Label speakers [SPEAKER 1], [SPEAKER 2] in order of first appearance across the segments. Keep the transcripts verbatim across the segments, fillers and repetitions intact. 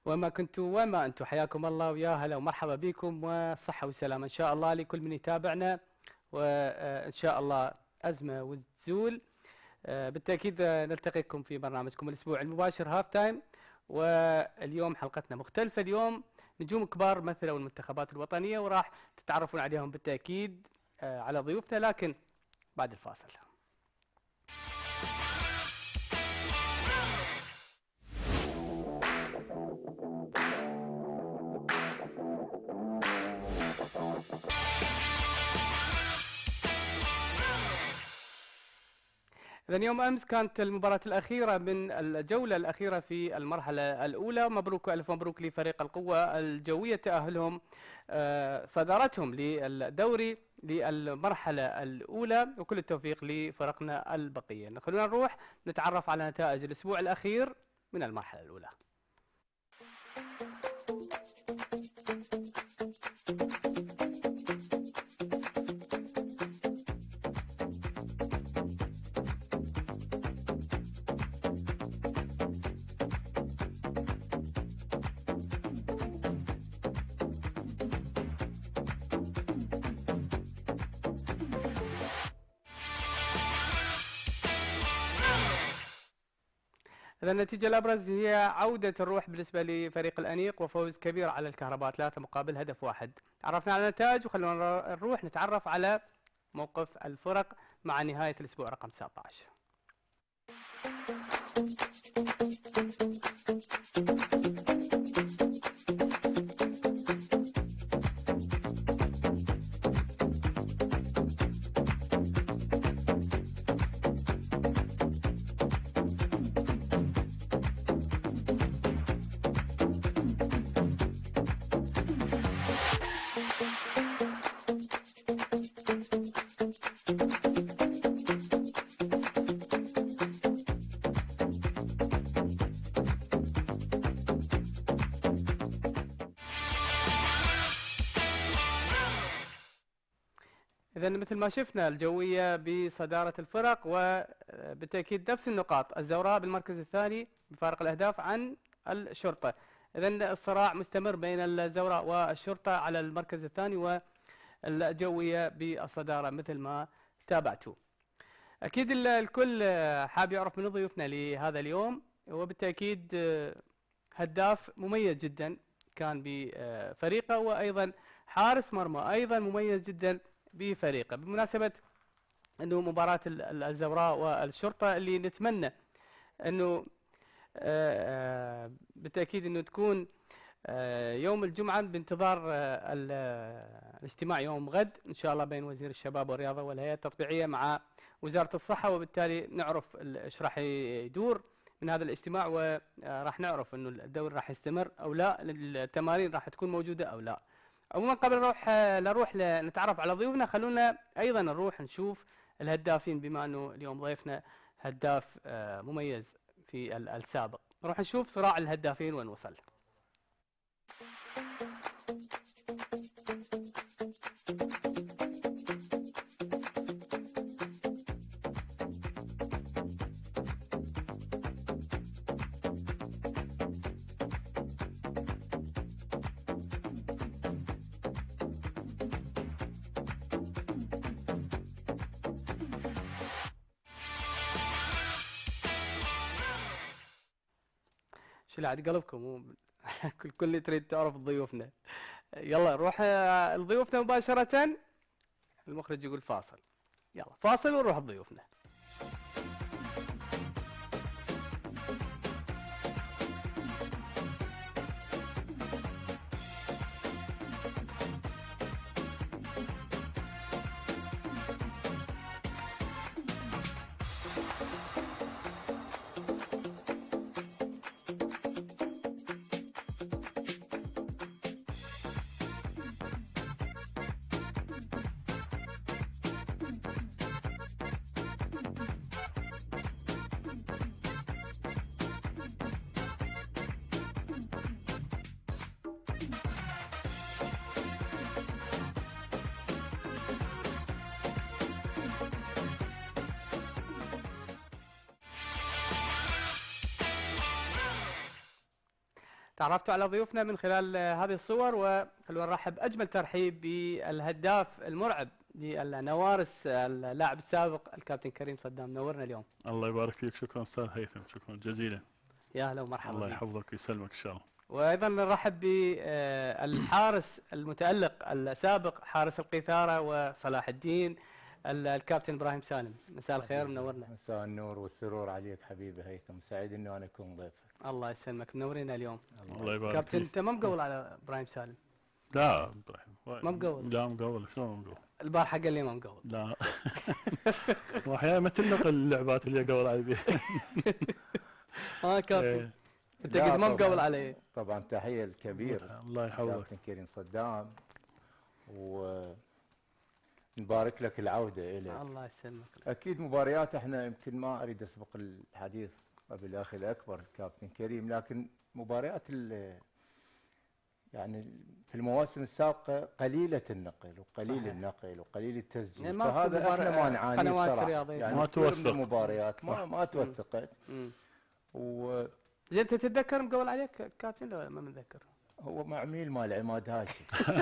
[SPEAKER 1] وما كنتوا وما أنتم، حياكم الله ويا هلا ومرحبا بكم وصحة وسلامة إن شاء الله لكل من يتابعنا، وإن شاء الله أزمة وتزول. آه، بالتأكيد آه، نلتقيكم في برنامجكم الأسبوع المباشر هاف تايم. واليوم حلقتنا مختلفة، اليوم نجوم كبار مثلوا المنتخبات الوطنية وراح تتعرفون عليهم بالتأكيد آه، على ضيوفنا، لكن بعد الفاصل. إذن يوم أمس كانت المباراة الأخيرة من الجولة الأخيرة في المرحلة الأولى. مبروك ألف مبروك لفريق القوة الجوية تأهلهم، آه، صدارتهم للدوري للمرحلة الأولى، وكل التوفيق لفرقنا البقية. خلونا نروح نتعرف على نتائج الأسبوع الأخير من المرحلة الأولى. إذا النتيجة الأبرز هي عودة الروح بالنسبة لفريق الأنيق وفوز كبير على الكهرباء ثلاثة مقابل هدف واحد. عرفنا على النتائج وخلونا نروح نتعرف على موقف الفرق مع نهاية الأسبوع رقم تسعة عشر. إذا مثل ما شفنا الجوية بصدارة الفرق، وبالتأكيد نفس النقاط. الزوراء بالمركز الثاني بفارق الأهداف عن الشرطة. إذا الصراع مستمر بين الزوراء والشرطة على المركز الثاني، والجوية بالصدارة مثل ما تابعتوا. أكيد الكل حاب يعرف من ضيوفنا لهذا اليوم، وبالتأكيد هداف مميز جدا كان بفريقه، وأيضا حارس مرمى أيضا مميز جدا بفريقه. بمناسبة أنه مباراة الزوراء والشرطة اللي نتمنى أنه بالتأكيد أنه تكون يوم الجمعة بانتظار الاجتماع يوم غد إن شاء الله بين وزير الشباب والرياضة والهيئة التطبيعية مع وزارة الصحة، وبالتالي نعرف ايش راح يدور من هذا الاجتماع، وراح نعرف انه الدوري راح يستمر او لا، التمارين راح تكون موجودة او لا. عموما قبل نروح نروح نتعرف على ضيوفنا، خلونا ايضا نروح نشوف الهدافين، بما انه اليوم ضيفنا هداف مميز في السابق. نروح نشوف صراع الهدافين وين وصل. شو عاد قلبكم كل كل تريد تعرف ضيوفنا. يلا نروح لضيوفنا مباشرة. المخرج يقول فاصل، يلا فاصل ونروح لضيوفنا. تعرفتوا على ضيوفنا من خلال هذه الصور، وخلونا نرحب أجمل ترحيب بالهداف المرعب للنوارس اللاعب السابق الكابتن كريم صدام. نورنا اليوم.
[SPEAKER 2] الله يبارك فيك. شكرا استاذ هيثم، شكرا جزيلا.
[SPEAKER 1] يا اهلا ومرحبا.
[SPEAKER 2] الله يحفظك ويسلمك ان شاء الله.
[SPEAKER 1] وايضا نرحب بالحارس المتألق السابق حارس القيثارة وصلاح الدين الكابتن ابراهيم سالم. مساء الخير، منورنا.
[SPEAKER 3] مساء النور والسرور عليك حبيبي هيثم، سعيد انه انا اكون ضيفك.
[SPEAKER 1] الله يسلمك، منورنا اليوم.
[SPEAKER 2] الله يبارك
[SPEAKER 1] كابتن
[SPEAKER 2] فيك.
[SPEAKER 1] انت ما مقول على ابراهيم سالم؟
[SPEAKER 2] لا ابراهيم
[SPEAKER 1] ما مقول.
[SPEAKER 2] لا مقول. شلون مقول؟
[SPEAKER 1] البارحه قال لي ما مقول.
[SPEAKER 2] لا واحيانا ما تنقل اللعبات اللي اقول عليها.
[SPEAKER 1] ها كابتن انت قلت ما مقول علي.
[SPEAKER 3] طبعا تحيه الكبير
[SPEAKER 2] الله يحفظك
[SPEAKER 3] كابتن كريم صدام، ونبارك لك العوده اليك.
[SPEAKER 1] الله يسلمك.
[SPEAKER 3] اكيد مباريات احنا يمكن ما اريد اسبق الحديث قبل الاخ الاكبر الكابتن كريم، لكن مباريات يعني في المواسم السابقه قليله النقل وقليل صحيح. النقل وقليل التسجيل،
[SPEAKER 1] يعني
[SPEAKER 3] فهذا احنا ما نعاني صراحه، يعني
[SPEAKER 2] ما توفق
[SPEAKER 3] المباريات ما ما توثقت. و
[SPEAKER 1] زين انت تتذكر مقول عليك كابتن ولا ما متذكر؟
[SPEAKER 3] هو معميل مال عماد هاشم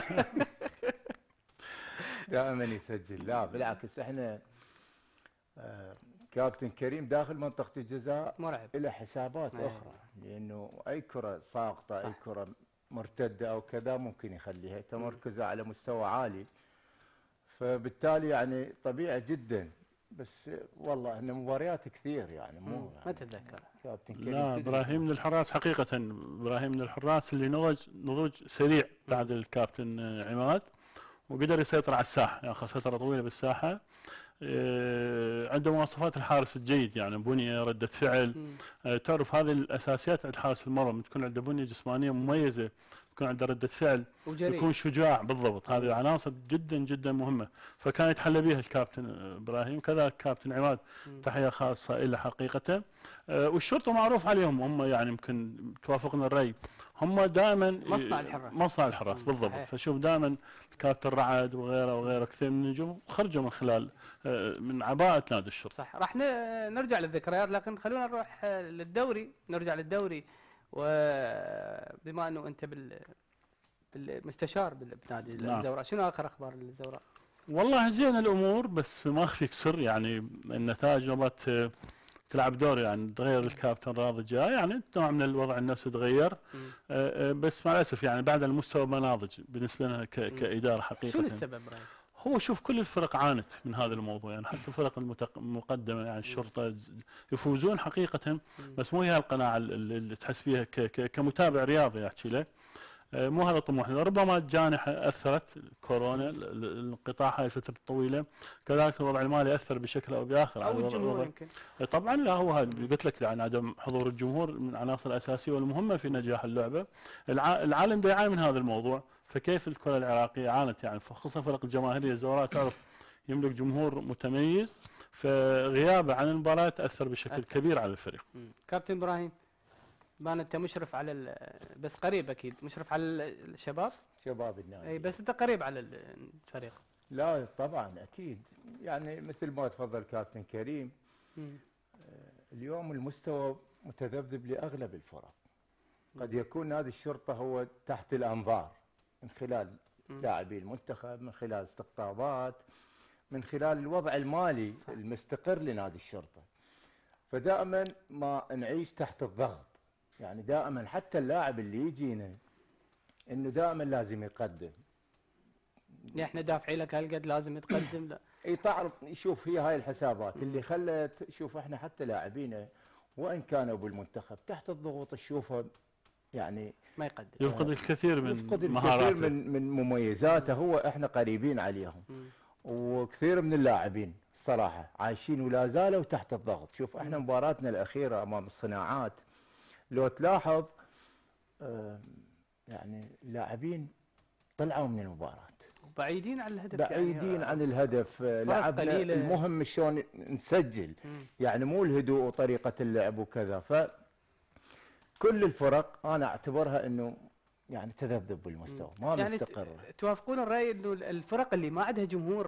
[SPEAKER 3] دائما يسجل. لا بالعكس احنا آه كابتن كريم داخل منطقه الجزاء
[SPEAKER 1] مرعب،
[SPEAKER 3] له حسابات
[SPEAKER 1] أيه.
[SPEAKER 3] اخرى، لانه اي كره ساقطه اي كره مرتده او كذا ممكن يخليها، تمركزه على مستوى عالي، فبالتالي يعني طبيعي جدا. بس والله ان مباريات كثير يعني مو يعني
[SPEAKER 1] ما تتذكر
[SPEAKER 3] كابتن كريم.
[SPEAKER 2] لا ابراهيم من الحراس حقيقه، ابراهيم من الحراس اللي نضج نضوج سريع بعد الكابتن عماد، وقدر يسيطر على الساحه، ياخذ يعني فتره طويله بالساحه. عنده مواصفات الحارس الجيد، يعني بنيه، رده فعل. مم. تعرف هذه الاساسيات عند حارس المرمى، تكون عنده بنيه جسمانيه مميزه، يكون عنده رده فعل، وجري. يكون شجاع بالضبط. هذه عناصر جدا جدا مهمه، فكان يتحلى بها الكابتن ابراهيم، كذلك الكابتن عماد. مم. تحيه خاصه له حقيقه. والشرطه معروف عليهم، هم يعني يمكن توافقنا الراي، هم دائما
[SPEAKER 1] مصنع الحراس.
[SPEAKER 2] مصنع الحراس بالضبط. حقيقة. فشوف دائما الكابتن رعد وغيره وغيره كثير من النجوم خرجوا من خلال من عباءة نادي الشرطة.
[SPEAKER 1] صح. راح نرجع للذكريات، لكن خلونا نروح للدوري، نرجع للدوري. وبما انه انت بال بالمستشار بنادي نعم. الزوراء، شنو اخر اخبار الزوراء؟
[SPEAKER 2] والله زين الامور، بس ما اخفيك سر، يعني النتائج مرات تلعب دور، يعني تغير الكابتن راضي جاء، يعني نوع من الوضع النفسي تغير. آه بس مع الاسف يعني بعد المستوى ما ناضج بالنسبه لنا كاداره حقيقه.
[SPEAKER 1] شنو السبب رايك؟
[SPEAKER 2] هو شوف كل الفرق عانت من هذا الموضوع، يعني حتى الفرق المقدمه يعني الشرطه يفوزون حقيقه، بس مو هي القناعه اللي تحس فيها كمتابع رياضي احكي لك. مو هذا طموحنا. ربما الجانحه اثرت كورونا، الانقطاع هاي الفتره الطويله، كذلك الوضع المالي اثر بشكل او باخر
[SPEAKER 1] او الجمهور يمكن.
[SPEAKER 2] طبعا لا، هو هذا قلت لك، يعني عدم حضور الجمهور من العناصر الاساسيه والمهمه في نجاح اللعبه. العالم دا يعاني من هذا الموضوع، فكيف الكره العراقيه عانت، يعني خصوصا فرق الجماهيريه الزوراء تعرف يملك جمهور متميز، فغيابه عن المباراه تاثر بشكل أكثر. كبير على الفريق.
[SPEAKER 1] كابتن ابراهيم، بان انت مشرف على بس قريب اكيد مشرف على الشباب
[SPEAKER 3] شباب النادي،
[SPEAKER 1] اي بس انت قريب على الفريق.
[SPEAKER 3] لا طبعا اكيد، يعني مثل ما تفضل كابتن كريم. مم. اليوم المستوى متذبذب لاغلب الفرق. قد يكون نادي الشرطه هو تحت الانظار من خلال لاعبي المنتخب، من خلال استقطابات، من خلال الوضع المالي صح. المستقر لنادي الشرطه، فدائما ما نعيش تحت الضغط، يعني دائما حتى اللاعب اللي يجينا انه دائما لازم يقدم.
[SPEAKER 1] احنا دافعين لك هالقد لازم يتقدم. لا
[SPEAKER 3] اي تعرف، شوف هي هاي الحسابات اللي خلت، شوف احنا حتى لاعبينا وان كانوا بالمنتخب تحت الضغوط تشوفه يعني
[SPEAKER 1] ما يقدم،
[SPEAKER 2] يفقد الكثير من
[SPEAKER 3] يفقد مهاراته، الكثير من من مميزاته. هو احنا قريبين عليهم. م. وكثير من اللاعبين صراحه عايشين ولا زالوا تحت الضغط. شوف احنا مباراتنا الاخيره امام الصناعات لو تلاحظ آه يعني اللاعبين طلعوا من المباراه
[SPEAKER 1] بعيدين عن الهدف،
[SPEAKER 3] بعيدين
[SPEAKER 1] يعني
[SPEAKER 3] عن الهدف. لعبنا المهم شلون نسجل، مم. يعني مو الهدوء وطريقه اللعب وكذا. فكل الفرق انا اعتبرها انه يعني تذبذب بالمستوى، ما
[SPEAKER 1] يعني
[SPEAKER 3] مستقر.
[SPEAKER 1] توافقون الراي انه الفرق اللي ما عندها جمهور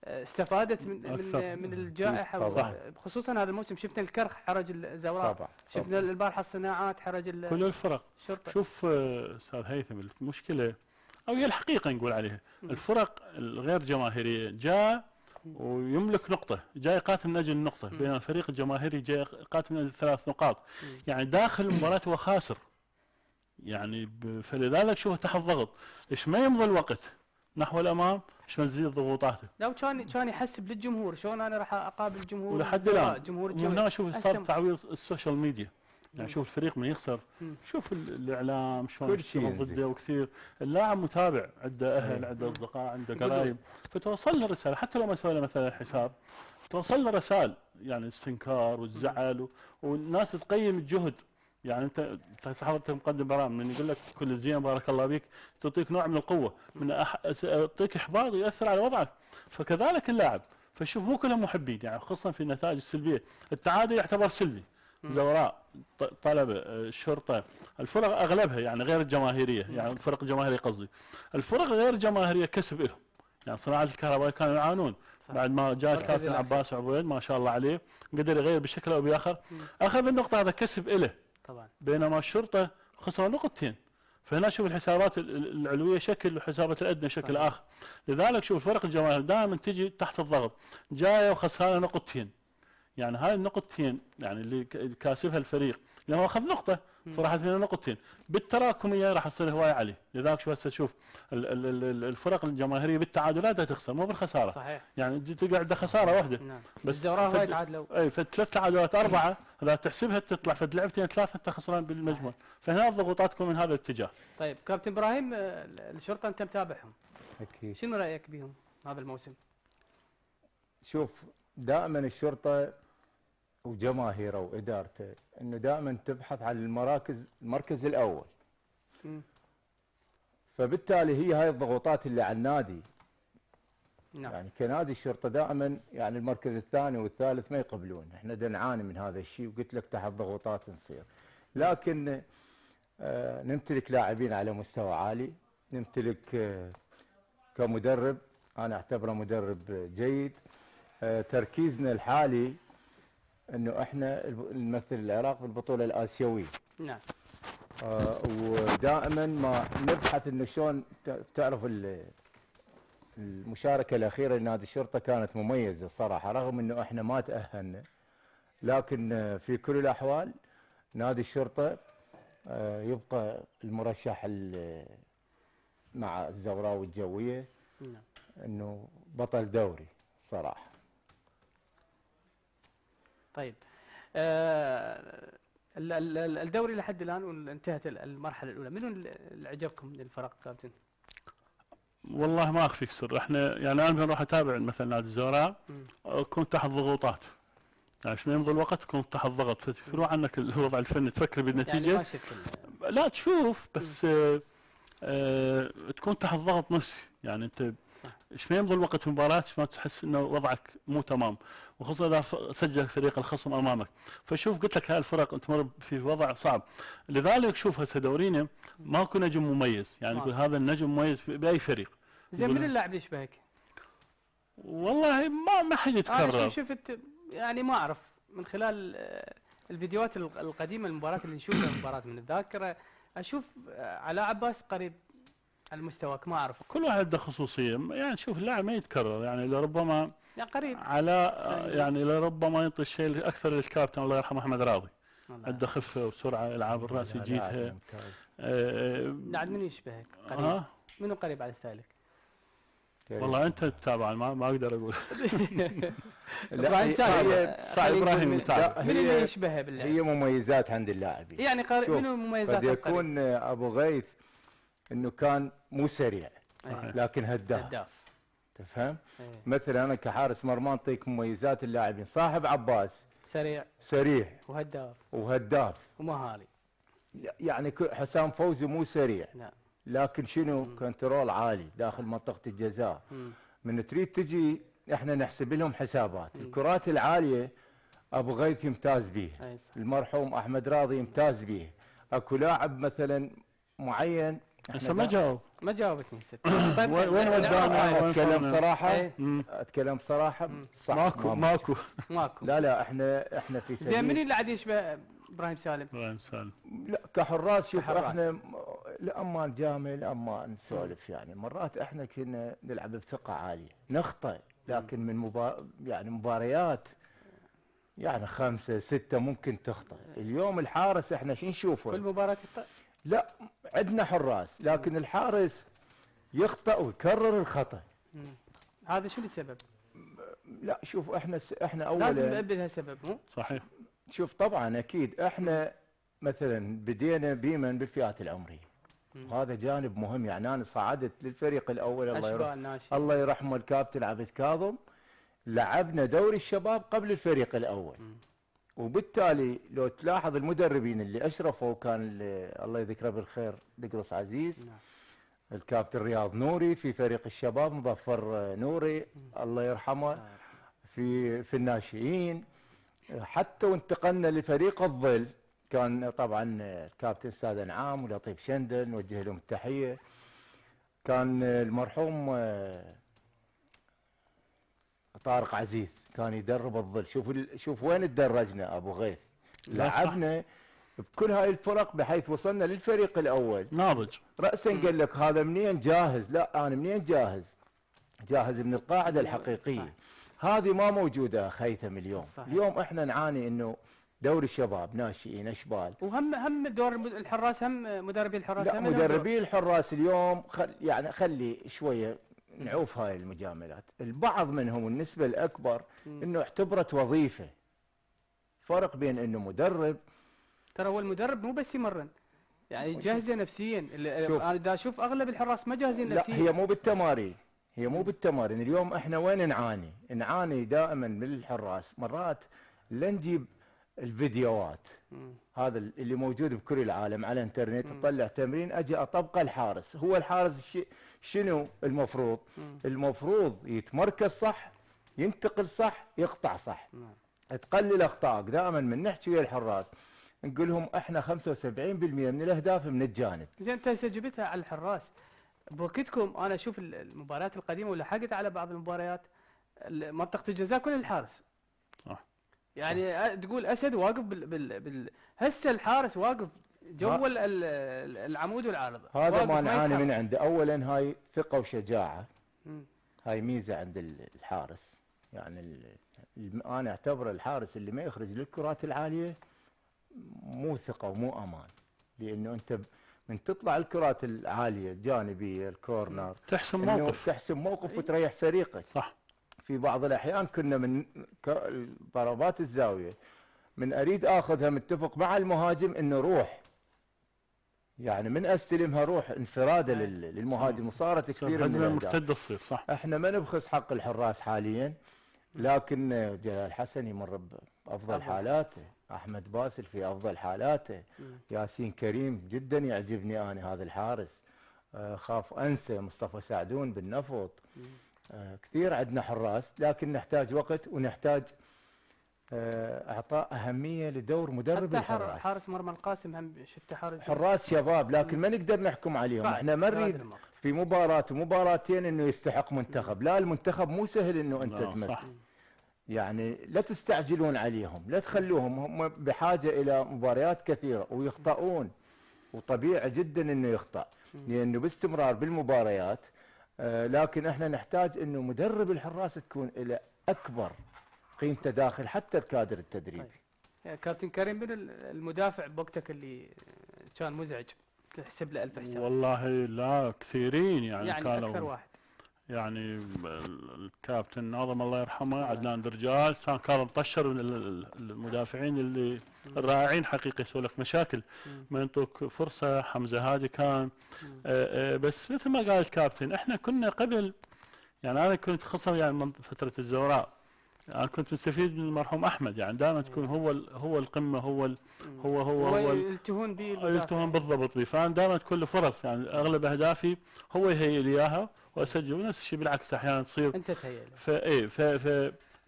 [SPEAKER 1] استفادت من
[SPEAKER 2] أكثر.
[SPEAKER 1] من من الجائحه،
[SPEAKER 3] طبعاً.
[SPEAKER 1] خصوصا هذا الموسم شفنا الكرخ حرج الزوراء،
[SPEAKER 3] طبعا
[SPEAKER 1] شفنا البارحه الصناعات حرج
[SPEAKER 2] كل الفرق.
[SPEAKER 1] الشرطه.
[SPEAKER 2] شوف آه، استاذ هيثم، المشكله او هي الحقيقه نقول عليها، الفرق الغير جماهيريه جاء ويملك نقطه، جاي يقاتل من اجل النقطه، بينما الفريق الجماهيري جاي يقاتل من اجل ثلاث نقاط، يعني داخل المباراه هو خاسر. يعني ب- فلذلك شوف تحت ضغط، ايش ما يمضي الوقت نحو الامام، ايش ما تزيد ضغوطاته.
[SPEAKER 1] لو كان كان يحسب للجمهور شلون انا راح اقابل الجمهور
[SPEAKER 2] ولحد
[SPEAKER 1] الزوراء،
[SPEAKER 2] الان
[SPEAKER 1] جمهور
[SPEAKER 2] من
[SPEAKER 1] الجمهور
[SPEAKER 2] هنا شوف صار
[SPEAKER 1] أسلم.
[SPEAKER 2] تعويض السوشيال ميديا، يعني
[SPEAKER 1] مم.
[SPEAKER 2] شوف الفريق من يخسر،
[SPEAKER 1] مم.
[SPEAKER 2] شوف ال- الاعلام شلون
[SPEAKER 3] كل شيء
[SPEAKER 2] يشتغل
[SPEAKER 3] ينزل.
[SPEAKER 2] ضده، وكثير اللاعب متابع، عنده اهل،
[SPEAKER 3] أي.
[SPEAKER 2] عنده اصدقاء، عنده
[SPEAKER 1] قدوة.
[SPEAKER 2] قرايب، فتوصل له رساله حتى لو ما سوى له مثلا حساب، توصل له رسائل يعني استنكار والزعل، و- والناس تقيم الجهد. يعني انت انت حضرتك مقدم برامج من يقول لك كل زين بارك الله بك، تعطيك نوع من القوه، من أح... يعطيك احباط ياثر على وضعك، فكذلك اللاعب. فشوف مو كلهم محبين، يعني خصوصا في النتائج السلبيه، التعادل يعتبر سلبي، زوراء، ط- طلبه، آه، الشرطه، الفرق اغلبها يعني غير الجماهيريه، يعني الفرق الجماهيريه قصدي، الفرق غير الجماهيريه كسب لهم، يعني صناعه الكهرباء كانوا يعانون،
[SPEAKER 1] صح.
[SPEAKER 2] بعد ما جاء
[SPEAKER 1] مركز
[SPEAKER 2] الكابتن
[SPEAKER 1] الأخير.
[SPEAKER 2] عباس عبيد ما شاء الله عليه قدر يغير بشكل او باخر، اخذ النقطه، هذا كسب له،
[SPEAKER 1] طبعا.
[SPEAKER 2] بينما الشرطه خسر نقطتين. فهنا شوف الحسابات ال- ال- العلويه شكل وحسابات الادنى شكل
[SPEAKER 1] صحيح.
[SPEAKER 2] اخر. لذلك شوف الفرق الجماهيريه دائما تجي تحت الضغط، جايه وخسرانه نقطتين، يعني هاي النقطتين يعني اللي ك- كاسبها الفريق لانه اخذ نقطه، فراحت منها نقطتين بالتراكميه راح تصير هوايه عليه. لذلك شوف هسه شوف ال- ال- ال- الفرق الجماهيريه بالتعادلات تخسر مو بالخساره،
[SPEAKER 1] صحيح.
[SPEAKER 2] يعني تجي تقعد خساره واحده
[SPEAKER 1] نعم.
[SPEAKER 2] بس
[SPEAKER 1] الزوراء
[SPEAKER 2] فد-
[SPEAKER 1] وايد تعادلوا.
[SPEAKER 2] اي فثلاث تعادلات اربعه اذا تحسبها تطلع فد لعبتين ثلاثه انت خسران بالمجمل، فهنا الضغوطات تكون من هذا الاتجاه.
[SPEAKER 1] طيب كابتن ابراهيم، آه، الشرطه انت متابعهم،
[SPEAKER 3] اكيد.
[SPEAKER 1] شنو رايك بهم هذا الموسم؟
[SPEAKER 3] شوف دائما الشرطه وجماهيره وادارته انه دائما تبحث عن المراكز، المركز الاول،
[SPEAKER 1] مم.
[SPEAKER 3] فبالتالي هي هاي الضغوطات اللي على النادي.
[SPEAKER 1] نعم.
[SPEAKER 3] يعني كنادي الشرطه دائما يعني المركز الثاني والثالث ما يقبلون، احنا دا نعاني من هذا الشيء، وقلت لك تحت ضغوطات نصير. لكن آه نمتلك لاعبين على مستوى عالي، نمتلك آه كمدرب انا اعتبره مدرب جيد. آه تركيزنا الحالي انه احنا الب- نمثل العراق بالبطوله الاسيويه.
[SPEAKER 1] نعم.
[SPEAKER 3] آه ودائما ما نبحث انه شلون ت- تعرف ال- المشاركه الاخيره لنادي الشرطه كانت مميزه صراحه، رغم انه احنا ما تاهلنا، لكن آه، في كل الاحوال نادي الشرطه آه، يبقى المرشح ال- مع الزوراء والجويه
[SPEAKER 1] نعم.
[SPEAKER 3] انه بطل دوري صراحه.
[SPEAKER 1] طيب، آه، ال- ال- ال- الدوري لحد الان وانتهت ال- المرحله الاولى، منو اللي عجبكم من الفرق كابتن؟
[SPEAKER 2] والله ما اخفيك سر، احنا يعني انا بروح اتابع مثلا نادي الزوراء
[SPEAKER 1] مم.
[SPEAKER 2] اكون تحت ضغوطات، يعني عشان يمضي الوقت تكون تحت ضغط، فتفروا عنك الوضع الفني تفكر
[SPEAKER 1] يعني
[SPEAKER 2] بالنتيجه،
[SPEAKER 1] ما شفت ال-
[SPEAKER 2] لا تشوف بس آه آه تكون تحت ضغط نفسي، يعني انت
[SPEAKER 1] صح.
[SPEAKER 2] ايش ما يمضي الوقت في المباراه ما تحس انه وضعك مو تمام، وخصوصا اذا ف- سجل فريق الخصم امامك، فشوف قلت لك هاي الفرق تمر في وضع صعب. لذلك شوف هسه دورينا ماكو نجم مميز، يعني
[SPEAKER 1] ما
[SPEAKER 2] يقول هذا النجم مميز في- باي فريق.
[SPEAKER 1] زين،
[SPEAKER 2] يقول-
[SPEAKER 1] من اللاعب اللي يشبهك؟
[SPEAKER 2] والله ما ما حد
[SPEAKER 1] انا
[SPEAKER 2] يتكرر.
[SPEAKER 1] شوف شفت يعني ما اعرف من خلال آه، الفيديوهات ال- القديمه، المباريات اللي نشوفها مباراه من الذاكره، اشوف آه، علاء عباس قريب على مستواك، ما اعرف
[SPEAKER 2] كل واحد عنده خصوصيه، يعني شوف اللاعب ما يتكرر، يعني لربما
[SPEAKER 1] يعني قريب.
[SPEAKER 2] علاء يعني لربما ينطي الشيء اكثر للكابتن الله يرحمه احمد راضي،
[SPEAKER 1] والله.
[SPEAKER 2] عنده خفه وسرعه، العاب الراس
[SPEAKER 3] لا،
[SPEAKER 2] يجيدها.
[SPEAKER 3] لاعب ممتاز.
[SPEAKER 2] آه،
[SPEAKER 1] لاعب منو يشبهك قريب؟
[SPEAKER 2] ها
[SPEAKER 1] منو قريب على ستايلك؟
[SPEAKER 2] والله انت تتابع ما ما اقدر اقول.
[SPEAKER 3] لا،
[SPEAKER 1] ابراهيم
[SPEAKER 3] هي-
[SPEAKER 1] سهل.
[SPEAKER 3] هي-
[SPEAKER 1] آه،
[SPEAKER 2] صعب
[SPEAKER 1] خلينا
[SPEAKER 2] إبراهيم
[SPEAKER 1] نقول من-
[SPEAKER 2] متابع.
[SPEAKER 3] لا،
[SPEAKER 1] من اللي
[SPEAKER 3] هي-
[SPEAKER 1] يشبهه بالله؟
[SPEAKER 3] هي مميزات عند اللاعبين.
[SPEAKER 1] يعني قريب،
[SPEAKER 3] شوف،
[SPEAKER 1] منو مميزات
[SPEAKER 3] قد
[SPEAKER 1] القريب؟
[SPEAKER 3] يكون ابو غيث انه كان مو سريع
[SPEAKER 1] أي.
[SPEAKER 3] لكن هداف،
[SPEAKER 1] هداف.
[SPEAKER 3] تفهم؟
[SPEAKER 1] أي.
[SPEAKER 3] مثلا انا كحارس مرمى اعطيك مميزات اللاعبين، صاحب عباس
[SPEAKER 1] سريع
[SPEAKER 3] سريع
[SPEAKER 1] وهداف
[SPEAKER 3] وهداف،
[SPEAKER 1] ومهاري.
[SPEAKER 3] يعني ك- حسام فوزي مو سريع
[SPEAKER 1] نعم.
[SPEAKER 3] لكن شنو كنترول عالي داخل منطقه الجزاء.
[SPEAKER 1] مم.
[SPEAKER 3] من تريد تجي احنا نحسب لهم حسابات،
[SPEAKER 1] مم.
[SPEAKER 3] الكرات العاليه ابو غيث يمتاز بيها،
[SPEAKER 1] أي صح.
[SPEAKER 3] المرحوم احمد راضي يمتاز بيه، اكو لاعب مثلا معين
[SPEAKER 2] هسه ما جاوب.
[SPEAKER 1] ما جاوبتني الست.
[SPEAKER 2] وين وين ودانا؟ وين
[SPEAKER 3] اتكلم
[SPEAKER 2] صرنا؟
[SPEAKER 3] صراحه
[SPEAKER 1] إيه.
[SPEAKER 2] مم.
[SPEAKER 3] اتكلم صراحه صح.
[SPEAKER 2] ماكو
[SPEAKER 3] ما-
[SPEAKER 2] ماكو.
[SPEAKER 1] ماكو.
[SPEAKER 3] لا لا احنا احنا في
[SPEAKER 1] زين منو
[SPEAKER 3] سبيل
[SPEAKER 1] اللي عاد يشبه ابراهيم سالم؟
[SPEAKER 2] ابراهيم سالم.
[SPEAKER 3] لا كحراس شوف
[SPEAKER 1] كحراس.
[SPEAKER 3] احنا لاما نجامل لاما نسولف يعني مرات احنا كنا نلعب بثقه عاليه نخطئ لكن من مبا... يعني مباريات يعني خمسه سته ممكن تخطئ. اليوم الحارس احنا شو نشوفه؟
[SPEAKER 1] كل مباراة يخطئ؟
[SPEAKER 3] لا عندنا حراس لكن الحارس يخطئ ويكرر الخطأ.
[SPEAKER 1] مم. هذا شو السبب؟
[SPEAKER 3] لا شوف احنا س... احنا
[SPEAKER 1] لازم
[SPEAKER 3] اولا
[SPEAKER 1] نأبد لها سبب مو؟
[SPEAKER 2] صحيح.
[SPEAKER 3] شوف طبعا اكيد احنا مثلا بدينا بيمن بالفئات العمريه
[SPEAKER 1] مم.
[SPEAKER 3] وهذا جانب مهم. يعني انا صعدت للفريق الاول الله يرحمه
[SPEAKER 1] اشبال ناشئ.
[SPEAKER 3] الله يرحمه الكابتن عبد كاظم لعبنا دوري الشباب قبل الفريق الاول.
[SPEAKER 1] مم.
[SPEAKER 3] وبالتالي لو تلاحظ المدربين اللي اشرفوا كان ال- الله يذكره بالخير دقرس عزيز
[SPEAKER 1] نعم.
[SPEAKER 3] الكابتن رياض نوري في فريق الشباب مظفر نوري الله يرحمه في في الناشئين حتى وانتقلنا لفريق الظل كان طبعا الكابتن استاذ انعام ولطيف شندل نوجه لهم التحيه. كان المرحوم طارق عزيز كان يدرب الظل. شوف ال- شوف وين تدرجنا ابو غيث.
[SPEAKER 2] لا صح.
[SPEAKER 3] لعبنا بكل هاي الفرق بحيث وصلنا للفريق الاول.
[SPEAKER 2] ناضج.
[SPEAKER 3] رأسا قال لك هذا منين جاهز؟ لا انا منين جاهز؟ جاهز من القاعده الحقيقيه. هذه ما موجوده خيثم اليوم.
[SPEAKER 1] صحيح.
[SPEAKER 3] اليوم احنا نعاني انه دوري شباب ناشئين اشبال.
[SPEAKER 1] وهم هم دور المد- الحراس هم مدربي الحراس
[SPEAKER 3] لا
[SPEAKER 1] هم لهم دور.
[SPEAKER 3] مدربي الحراس اليوم خل يعني خلي شويه نعوف هاي المجاملات. البعض منهم النسبه الاكبر
[SPEAKER 1] مم.
[SPEAKER 3] انه اعتبرت وظيفه. فرق بين انه مدرب
[SPEAKER 1] ترى هو المدرب مو بس يمرن، يعني جاهزه نفسيا. اللي-
[SPEAKER 3] شوف.
[SPEAKER 1] انا دا اشوف اغلب الحراس ما جاهزين
[SPEAKER 3] لا
[SPEAKER 1] نفسيا.
[SPEAKER 3] هي مو بالتمارين هي مو بالتمارين. اليوم احنا وين نعاني؟ نعاني دائما من الحراس مرات لا نجيب الفيديوهات
[SPEAKER 1] مم.
[SPEAKER 3] هذا اللي موجود بكل العالم على الانترنت
[SPEAKER 1] مم.
[SPEAKER 3] تطلع تمرين اجي اطبقه الحارس. هو الحارس ش- شنو المفروض؟
[SPEAKER 1] مم.
[SPEAKER 3] المفروض يتمركز صح ينتقل صح يقطع صح.
[SPEAKER 1] نعم.
[SPEAKER 3] تقلل اخطائك. دائما من نحكي ويا الحراس نقول لهم احنا خمسة وسبعين بالمئة من الاهداف من الجانب.
[SPEAKER 1] زين انت هسه جبتها على الحراس. بوقتكم انا اشوف ال- المباريات القديمه ولحقت على بعض المباريات ال- منطقه الجزاء كل الحارس.
[SPEAKER 2] صح.
[SPEAKER 1] يعني أ- تقول اسد واقف بال, بال, بال هسه الحارس واقف جو ال- ال- العمود والعارضه.
[SPEAKER 3] هذا
[SPEAKER 1] واقف
[SPEAKER 3] ما نعاني
[SPEAKER 1] يتحرك.
[SPEAKER 3] من عنده. اولا هاي ثقه وشجاعه.
[SPEAKER 1] مم.
[SPEAKER 3] هاي ميزه عند ال- الحارس. يعني ال- الم- انا اعتبر الحارس اللي ما يخرج للكرات العاليه مو ثقه ومو امان. لانه انت ب- من تطلع الكرات العاليه الجانبيه الكورنر
[SPEAKER 2] تحسم
[SPEAKER 3] إنه
[SPEAKER 2] موقف.
[SPEAKER 3] تحسم موقف وتريح فريقك.
[SPEAKER 2] صح.
[SPEAKER 3] في بعض الاحيان كنا من ك- ضربات الزاويه من اريد اخذها متفق مع المهاجم انه روح. يعني من استلمها روح انفراده لل- للمهاجم وصارت كثير من
[SPEAKER 2] هجمه
[SPEAKER 3] الاهداف.
[SPEAKER 2] مرتده تصير. صح.
[SPEAKER 3] احنا ما نبخس حق الحراس حاليا لكن جلال حسن يمر بافضل
[SPEAKER 1] أفضل.
[SPEAKER 3] حالاته. احمد باسل في افضل حالاته.
[SPEAKER 1] مم.
[SPEAKER 3] ياسين كريم جدا يعجبني انا هذا الحارس. آه، خاف انسى مصطفى سعدون بالنفط.
[SPEAKER 1] مم.
[SPEAKER 3] آه، كثير عندنا حراس لكن نحتاج وقت ونحتاج آه، اعطاء اهميه لدور مدرب
[SPEAKER 1] حتى حر-
[SPEAKER 3] الحراس.
[SPEAKER 1] حارس مرمى القاسم هم شفته حارس
[SPEAKER 3] حراس شباب لكن ما نقدر نحكم عليهم.
[SPEAKER 1] بعد-
[SPEAKER 3] احنا ما
[SPEAKER 1] بعد
[SPEAKER 3] نريد
[SPEAKER 1] الموقف.
[SPEAKER 3] في مباراه ومباراتين انه يستحق منتخب. لا المنتخب مو سهل انه انت
[SPEAKER 2] لا،
[SPEAKER 3] تمثل.
[SPEAKER 2] صح.
[SPEAKER 3] يعني لا تستعجلون عليهم. لا تخلوهم هم بحاجه الى مباريات كثيره ويخطئون. وطبيعي جدا انه يخطأ لانه باستمرار بالمباريات. آه، لكن احنا نحتاج انه مدرب الحراس تكون الى اكبر قيمته داخل حتى الكادر التدريبي.
[SPEAKER 1] طيب. يا كابتن كريم من ال- المدافع بوقتك اللي كان مزعج تحسب له ألف حساب؟
[SPEAKER 2] والله لا كثيرين يعني,
[SPEAKER 1] يعني
[SPEAKER 2] كانوا
[SPEAKER 1] اكثر واحد.
[SPEAKER 2] يعني الكابتن ناظم الله يرحمه عدنان درجال كان كان مطشر من ال- ال- المدافعين اللي الرائعين حقيقي. يسوي لك مشاكل
[SPEAKER 1] مم.
[SPEAKER 2] ما ينطوك فرصه. حمزه هادي كان
[SPEAKER 1] مم.
[SPEAKER 2] آه، آه، بس مثل ما قال الكابتن احنا كنا قبل. يعني انا كنت خصوصا يعني من فتره الزوراء انا كنت مستفيد من المرحوم احمد. يعني دائما تكون هو ال- هو القمه هو ال
[SPEAKER 1] مم.
[SPEAKER 2] هو هو هو ال-
[SPEAKER 1] يلتهون به
[SPEAKER 2] يلتهم بالضبط بي. فانا دائما تكون له فرص. يعني اغلب اهدافي هو يهيئ لي اياها واسجل. ونفس الشيء بالعكس احيانا تصير.
[SPEAKER 1] انت تهيأ له.
[SPEAKER 2] فايه ف ف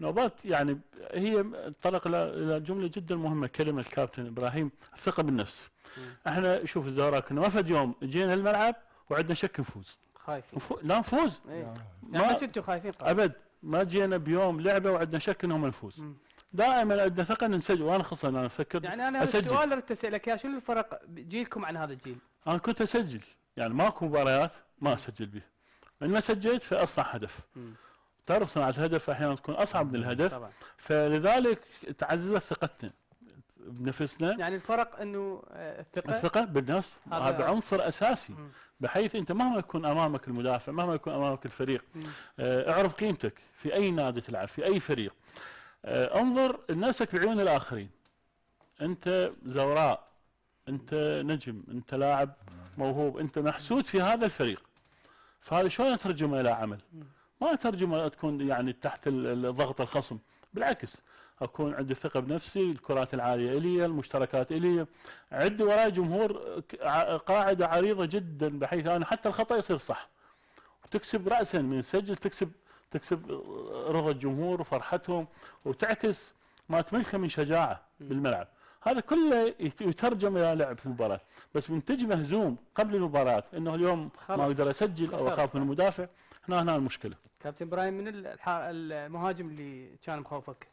[SPEAKER 2] نوبات يعني هي تطرق الى إلى جمله جدا مهمه، كلمه الكابتن ابراهيم، الثقه بالنفس.
[SPEAKER 1] مم.
[SPEAKER 2] احنا شوف الزهراء كنا ما فد يوم جينا الملعب وعندنا شك نفوز،
[SPEAKER 1] خايفين.
[SPEAKER 2] نفو... لا نفوز
[SPEAKER 1] إيه.
[SPEAKER 3] نعم.
[SPEAKER 1] يعني ما
[SPEAKER 2] ما
[SPEAKER 1] كنتوا خايفين طبعا.
[SPEAKER 2] ابد، ما جينا بيوم لعبه وعندنا شك انهم نفوز.
[SPEAKER 1] مم.
[SPEAKER 2] دائما عندنا ثقه ان نسجل، وانا خصوصا انا افكر
[SPEAKER 1] يعني انا
[SPEAKER 2] اسجل.
[SPEAKER 1] السؤال اللي ردت اسالك اياه، شنو الفرق جيلكم عن هذا الجيل؟
[SPEAKER 2] انا كنت اسجل، يعني ماكو مباريات ما اسجل بيه، ان ما سجلت فاصنع هدف.
[SPEAKER 1] مم.
[SPEAKER 2] تعرف صناعه الهدف احيانا تكون اصعب من الهدف،
[SPEAKER 1] طبعا.
[SPEAKER 2] فلذلك تعززت ثقتنا بنفسنا.
[SPEAKER 1] يعني الفرق انه آه، الثقه.
[SPEAKER 2] الثقه بالنفس
[SPEAKER 1] هذا-
[SPEAKER 2] هذا عنصر اساسي،
[SPEAKER 1] مم.
[SPEAKER 2] بحيث انت مهما يكون امامك المدافع، مهما يكون امامك الفريق،
[SPEAKER 1] مم.
[SPEAKER 2] آه، اعرف قيمتك في اي نادي تلعب، في اي فريق. آه، انظر لنفسك بعيون الاخرين. انت زوراء، انت نجم، انت لاعب موهوب، انت محسود في هذا الفريق. فهذا شلون اترجمه الى عمل؟
[SPEAKER 1] مم.
[SPEAKER 2] ما اترجمه تكون يعني تحت ال- ال- ضغط الخصم، بالعكس اكون عندي ثقه بنفسي، الكرات العاليه الي، المشتركات الي، عندي وراي جمهور، ك- ع- قاعده عريضه جدا، بحيث انا حتى الخطا يصير صح. وتكسب راسا من السجل، تكسب تكسب رضا الجمهور وفرحتهم، وتعكس ما تملكه من شجاعه
[SPEAKER 1] مم.
[SPEAKER 2] بالملعب. هذا كله يت- يترجم الى لعب في المباراه، بس من تجي مهزوم قبل المباراه انه اليوم
[SPEAKER 1] خلاص.
[SPEAKER 2] ما اقدر اسجل او
[SPEAKER 1] خسرت.
[SPEAKER 2] اخاف من المدافع، هنا هنا المشكله.
[SPEAKER 1] كابتن ابراهيم، من الح- المهاجم اللي كان مخوفك؟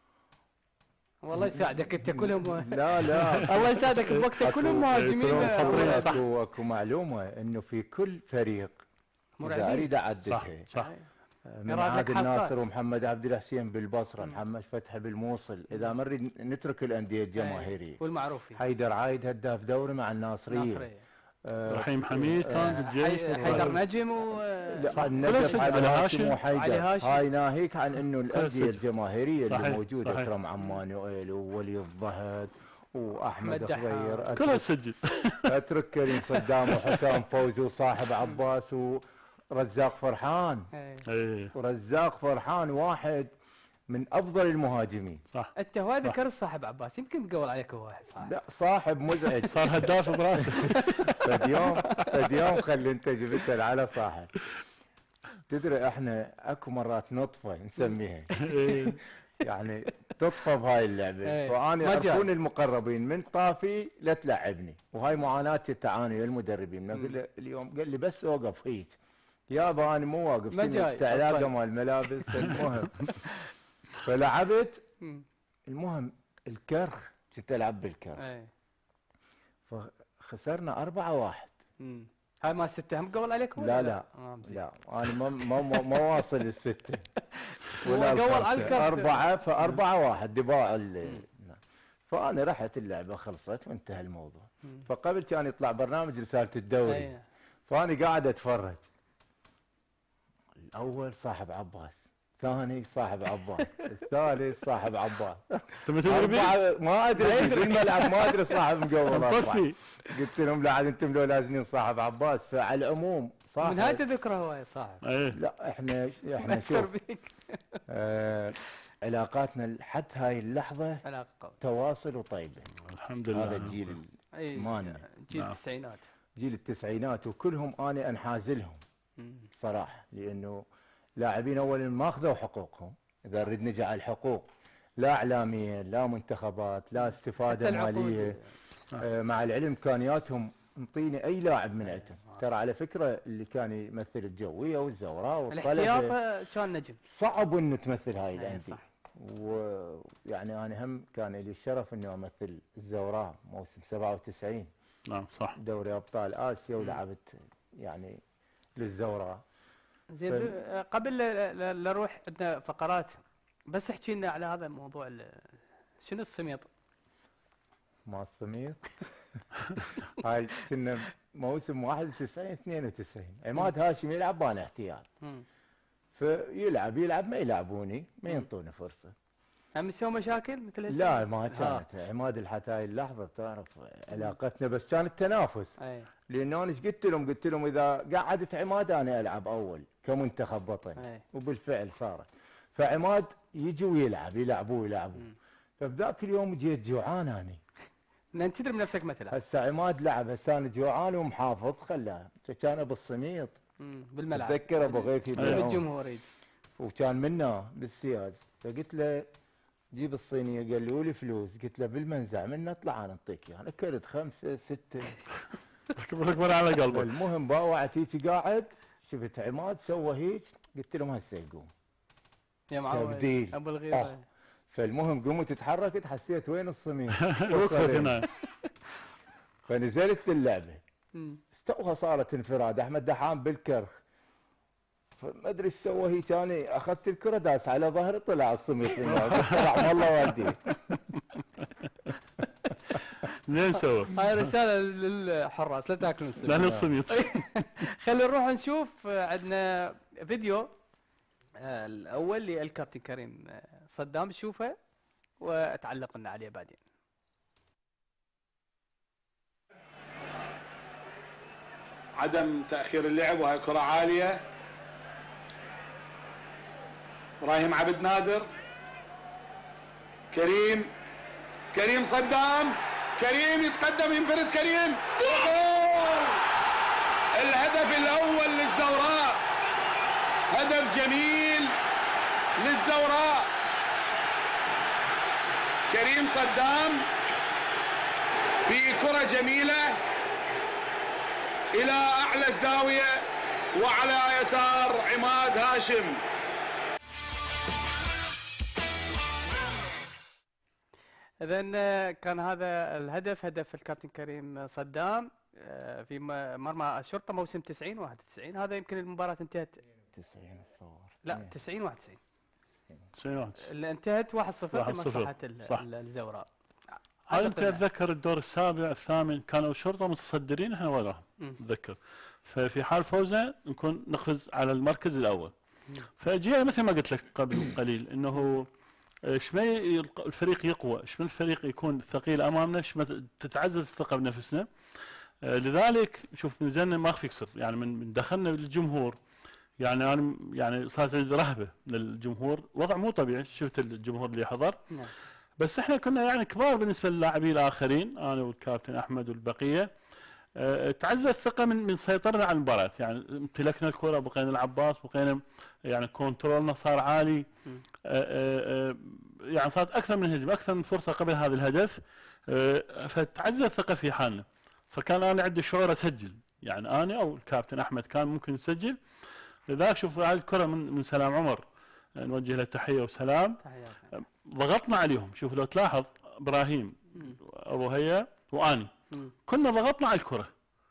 [SPEAKER 1] والله يساعدك انت كلهم.
[SPEAKER 3] لا لا
[SPEAKER 1] الله يساعدك بوقتها كلهم مهاجمين.
[SPEAKER 3] كلهم
[SPEAKER 1] آه،
[SPEAKER 3] خطرين.
[SPEAKER 1] آه،
[SPEAKER 3] اكو اكو معلومه انه في كل فريق اذا
[SPEAKER 1] مرعبين.
[SPEAKER 3] اريد
[SPEAKER 2] صح
[SPEAKER 3] اعددها
[SPEAKER 2] صح.
[SPEAKER 3] من
[SPEAKER 1] يراد لك
[SPEAKER 3] عادل
[SPEAKER 1] حلقات.
[SPEAKER 3] ناصر ومحمد عبد الحسين بالبصره،
[SPEAKER 1] مم.
[SPEAKER 3] محمد فتحي بالموصل، اذا ما نريد نترك الانديه الجماهيريه،
[SPEAKER 1] والمعروفين.
[SPEAKER 3] حيدر عايد هداف دوري مع الناصريه،
[SPEAKER 1] ناصرية.
[SPEAKER 3] آه،
[SPEAKER 2] رحيم حميد كان
[SPEAKER 3] آه،
[SPEAKER 2] بالجيش.
[SPEAKER 1] حي- حيدر نجم و
[SPEAKER 3] لا
[SPEAKER 2] صح.
[SPEAKER 3] النجم
[SPEAKER 2] كل
[SPEAKER 3] علي
[SPEAKER 2] علي
[SPEAKER 3] هاشم
[SPEAKER 2] هاشم.
[SPEAKER 3] وحيدر.
[SPEAKER 1] علي هاشم.
[SPEAKER 3] هاي ناهيك عن انه الانديه
[SPEAKER 2] سجل.
[SPEAKER 3] الجماهيريه
[SPEAKER 2] صحيح،
[SPEAKER 3] اللي موجوده،
[SPEAKER 2] صحيح.
[SPEAKER 3] اكرم عمانويل وولي الضهد واحمد
[SPEAKER 1] أحمد دحام.
[SPEAKER 3] خضير،
[SPEAKER 2] كلها
[SPEAKER 3] اترك,
[SPEAKER 2] سجل.
[SPEAKER 3] أترك كريم صدام وحسام فوزي وصاحب عباس ورزاق فرحان.
[SPEAKER 1] إيه.
[SPEAKER 2] ايه
[SPEAKER 3] ورزاق فرحان واحد من افضل المهاجمين.
[SPEAKER 2] صح.
[SPEAKER 1] انت هو ذكر صاحب عباس، يمكن مقول عليك هو واحد صاحب.
[SPEAKER 3] لا صاحب مزعج.
[SPEAKER 2] صار هداف براسه.
[SPEAKER 3] فد يوم فد يوم خلي انت جبت على صاحب. تدري احنا اكو مرات نطفه نسميها،
[SPEAKER 2] إيه.
[SPEAKER 3] يعني تطفى بهاي اللعبه،
[SPEAKER 1] إيه.
[SPEAKER 3] فانا
[SPEAKER 1] مجال.
[SPEAKER 3] يعرفون المقربين من طافي لا تلعبني، وهاي معاناه التعاني المدربين. نقول له اليوم قال لي بس اوقف هيك، يابا انا مو واقف،
[SPEAKER 1] ما جاي.
[SPEAKER 3] تعلاقه
[SPEAKER 1] أصلاً.
[SPEAKER 3] مال الملابس. المهم فلعبت،
[SPEAKER 1] مم.
[SPEAKER 3] المهم الكرخ كنت العب بالكرخ،
[SPEAKER 1] إيه.
[SPEAKER 3] فخسرنا أربعة واحد.
[SPEAKER 1] مم. هاي ما ستة هم قول عليك ولا
[SPEAKER 3] لا لا
[SPEAKER 1] آه، مزين.
[SPEAKER 3] لا انا ما ما ما, ما واصل الستة
[SPEAKER 1] هو
[SPEAKER 3] ولا
[SPEAKER 1] قول
[SPEAKER 3] الخمسة.
[SPEAKER 1] على الكرت.
[SPEAKER 3] أربعة فأربعة واحد دفاع ال- فأنا رحت اللعبة خلصت وانتهى الموضوع.
[SPEAKER 1] مم.
[SPEAKER 3] فقبل كان يطلع برنامج رسالة الدوري،
[SPEAKER 1] إيه.
[SPEAKER 3] فأنا قاعد أتفرج. الأول صاحب عباس، الثاني صاحب عباس، الثالث صاحب عباس،
[SPEAKER 2] تبي تدري بيه؟
[SPEAKER 3] أربعة ما أدري بالملعب، ما أدري صاحب مقول أربعة.
[SPEAKER 2] مطفي.
[SPEAKER 3] قلت لهم لا عاد انتم لو لازمين صاحب عباس. فعلى العموم صاحب
[SPEAKER 1] من هاي تذكره هو يا صاحب.
[SPEAKER 2] ايه.
[SPEAKER 3] لا احنا احنا
[SPEAKER 1] مأثر
[SPEAKER 3] شوف
[SPEAKER 1] بيك.
[SPEAKER 3] آه علاقاتنا لحد هاي اللحظه
[SPEAKER 1] علاقة قوية.
[SPEAKER 3] تواصل وطيبه.
[SPEAKER 2] الحمد لله.
[SPEAKER 3] هذا الجيل
[SPEAKER 1] اي
[SPEAKER 3] مالنا.
[SPEAKER 1] جيل
[SPEAKER 2] نعم.
[SPEAKER 1] التسعينات.
[SPEAKER 3] جيل التسعينات وكلهم انا انحاز لهم
[SPEAKER 1] مم.
[SPEAKER 3] صراحه، لانه لاعبين اولا ما اخذوا حقوقهم. اذا نريد نجي على الحقوق، لا اعلاميا لا منتخبات لا استفاده
[SPEAKER 1] حتى العقود.
[SPEAKER 3] ماليه. آه مع العلم امكانياتهم انطيني اي لاعب من عندهم. ترى على فكره اللي كان يمثل الجويه والزوراء والطلبه
[SPEAKER 1] الاحتياط كان نجم.
[SPEAKER 3] صعب انه تمثل هاي
[SPEAKER 1] إيه،
[SPEAKER 3] الانديه.
[SPEAKER 1] صح.
[SPEAKER 3] ويعني انا هم كان لي الشرف اني امثل الزوراء موسم سبعة وتسعين
[SPEAKER 2] نعم صح.
[SPEAKER 3] دوري ابطال اسيا، ولعبت يعني للزوراء.
[SPEAKER 1] زين
[SPEAKER 3] ف-
[SPEAKER 1] آه، قبل لا- لا لا نروح عندنا فقرات، بس احكي لنا على هذا الموضوع ال- شنو السميط؟
[SPEAKER 3] ما السمير. هاي كنا موسم واحد وتسعين اثنين وتسعين، عماد هاشم يلعب وانا احتياط،
[SPEAKER 1] مم.
[SPEAKER 3] فيلعب يلعب ما يلعبوني، ما ينطوني فرصه.
[SPEAKER 1] هم يسوون مشاكل مثل هسه؟
[SPEAKER 3] لا ما
[SPEAKER 1] آه.
[SPEAKER 3] كانت عماد الحتى هاي اللحظه تعرف علاقتنا، بس كان التنافس.
[SPEAKER 1] اي
[SPEAKER 3] لانه انا ايش قلت لهم؟ قلت لهم اذا قعدت عماد انا العب اول كمنتخب وطني،
[SPEAKER 1] اي
[SPEAKER 3] وبالفعل صارت. فعماد يجي ويلعب يلعبوا يلعبوا.
[SPEAKER 1] مم.
[SPEAKER 3] فبذاك اليوم جيت جوعان انا،
[SPEAKER 1] لان تدري بنفسك مثلا.
[SPEAKER 3] هسه عماد لعب، هسه انا جوعان ومحافظ خلاه، كان بالصميط
[SPEAKER 1] مم. بالملعب.
[SPEAKER 3] تذكر ابو غيثي
[SPEAKER 2] أيوة.
[SPEAKER 3] بالعون.
[SPEAKER 1] بالجمهور يجي.
[SPEAKER 3] وكان منا بالسياج، فقلت له جيب الصينيه، قال لي ولي فلوس؟ قلت له بالمنزع من نطلع انا اعطيك اياها. انا كرت خمسه سته
[SPEAKER 2] اكبر على قلبه.
[SPEAKER 3] المهم باوعت هيك قاعد، شفت عماد سوى هيك، قلت لهم هسه يقوم
[SPEAKER 1] يا معود
[SPEAKER 3] تبديل.
[SPEAKER 1] ابو الغيره.
[SPEAKER 3] آه. فالمهم قمت تحركت، حسيت وين الصميم
[SPEAKER 2] وقفت هنا.
[SPEAKER 3] فنزلت اللعبه،
[SPEAKER 1] مم.
[SPEAKER 3] استوها صارت انفراد، احمد دحام بالكرخ، فما ادري ايش سوى هيك، انا اخذت الكره داس على ظهري طلع الصميم طلع والله والدي.
[SPEAKER 2] زين سوى.
[SPEAKER 1] هاي رساله للحراس لا تاكلون السميط.
[SPEAKER 2] لان الصميت.
[SPEAKER 1] خلينا نروح نشوف عندنا فيديو آه، الاول للكابتن كريم آه، صدام، شوفه وتعلق لنا عليه بعدين.
[SPEAKER 4] عدم تأخير اللعب، وهي كرة عالية. ابراهيم عبد نادر، كريم كريم صدام، كريم يتقدم ينفرد كريم، جول! الهدف الأول للزوراء، هدف جميل للزوراء. كريم صدام في كرة جميلة إلى أعلى الزاوية وعلى يسار عماد هاشم.
[SPEAKER 1] إذن كان هذا الهدف، هدف الكابتن كريم صدام آه، في م- مرمى الشرطة موسم تسعين واحد وتسعين. هذا يمكن المباراة انتهت
[SPEAKER 3] تسعين الصور
[SPEAKER 1] لا تسعين واحد وتسعين
[SPEAKER 2] تسعين.
[SPEAKER 1] اللي انتهت واحد صفر
[SPEAKER 2] واحد صفر.
[SPEAKER 1] لمصلحة ال-
[SPEAKER 2] صح.
[SPEAKER 1] ال- الزوراء.
[SPEAKER 2] هاي يمكن
[SPEAKER 1] أعتقد-
[SPEAKER 2] اتذكر الدور السابع الثامن كانوا الشرطه متصدرين، احنا وراهم
[SPEAKER 1] مم.
[SPEAKER 2] اتذكر. ففي حال فوزنا نكون نقفز على المركز الاول.
[SPEAKER 1] مم.
[SPEAKER 2] فجينا مثل ما قلت لك قبل قليل انه ايش ما يلق- الفريق يقوى، ايش ما الفريق يكون ثقيل امامنا، ايش ما تتعزز الثقه بنفسنا. آه، لذلك شوف نزلنا ما في كسر، يعني من من دخلنا بالجمهور، يعني انا يعني صارت عندي رهبه من الجمهور، وضع مو طبيعي. شفت الجمهور اللي حضر،
[SPEAKER 1] نعم.
[SPEAKER 2] بس احنا كنا يعني كبار بالنسبه للاعبين الاخرين، انا والكابتن احمد والبقيه. أه تعزز الثقه من من سيطرنا على المباراه، يعني امتلكنا الكره، بقينا نلعب باص، بقينا يعني كنترولنا صار عالي.
[SPEAKER 1] مم.
[SPEAKER 2] أه أه أه يعني صارت اكثر من هجمه، اكثر من فرصه قبل هذا الهدف. أه فتعزز الثقه في حالنا. فكان انا عندي شعور اسجل، يعني انا او الكابتن احمد كان ممكن نسجل. لذلك شوف هذه الكره من من سلام عمر، نوجه له تحيه وسلام.
[SPEAKER 1] تحياتي.
[SPEAKER 2] ضغطنا عليهم، شوف لو تلاحظ ابراهيم
[SPEAKER 1] مم.
[SPEAKER 2] ابو هيا واني
[SPEAKER 1] مم.
[SPEAKER 2] كنا ضغطنا على الكره.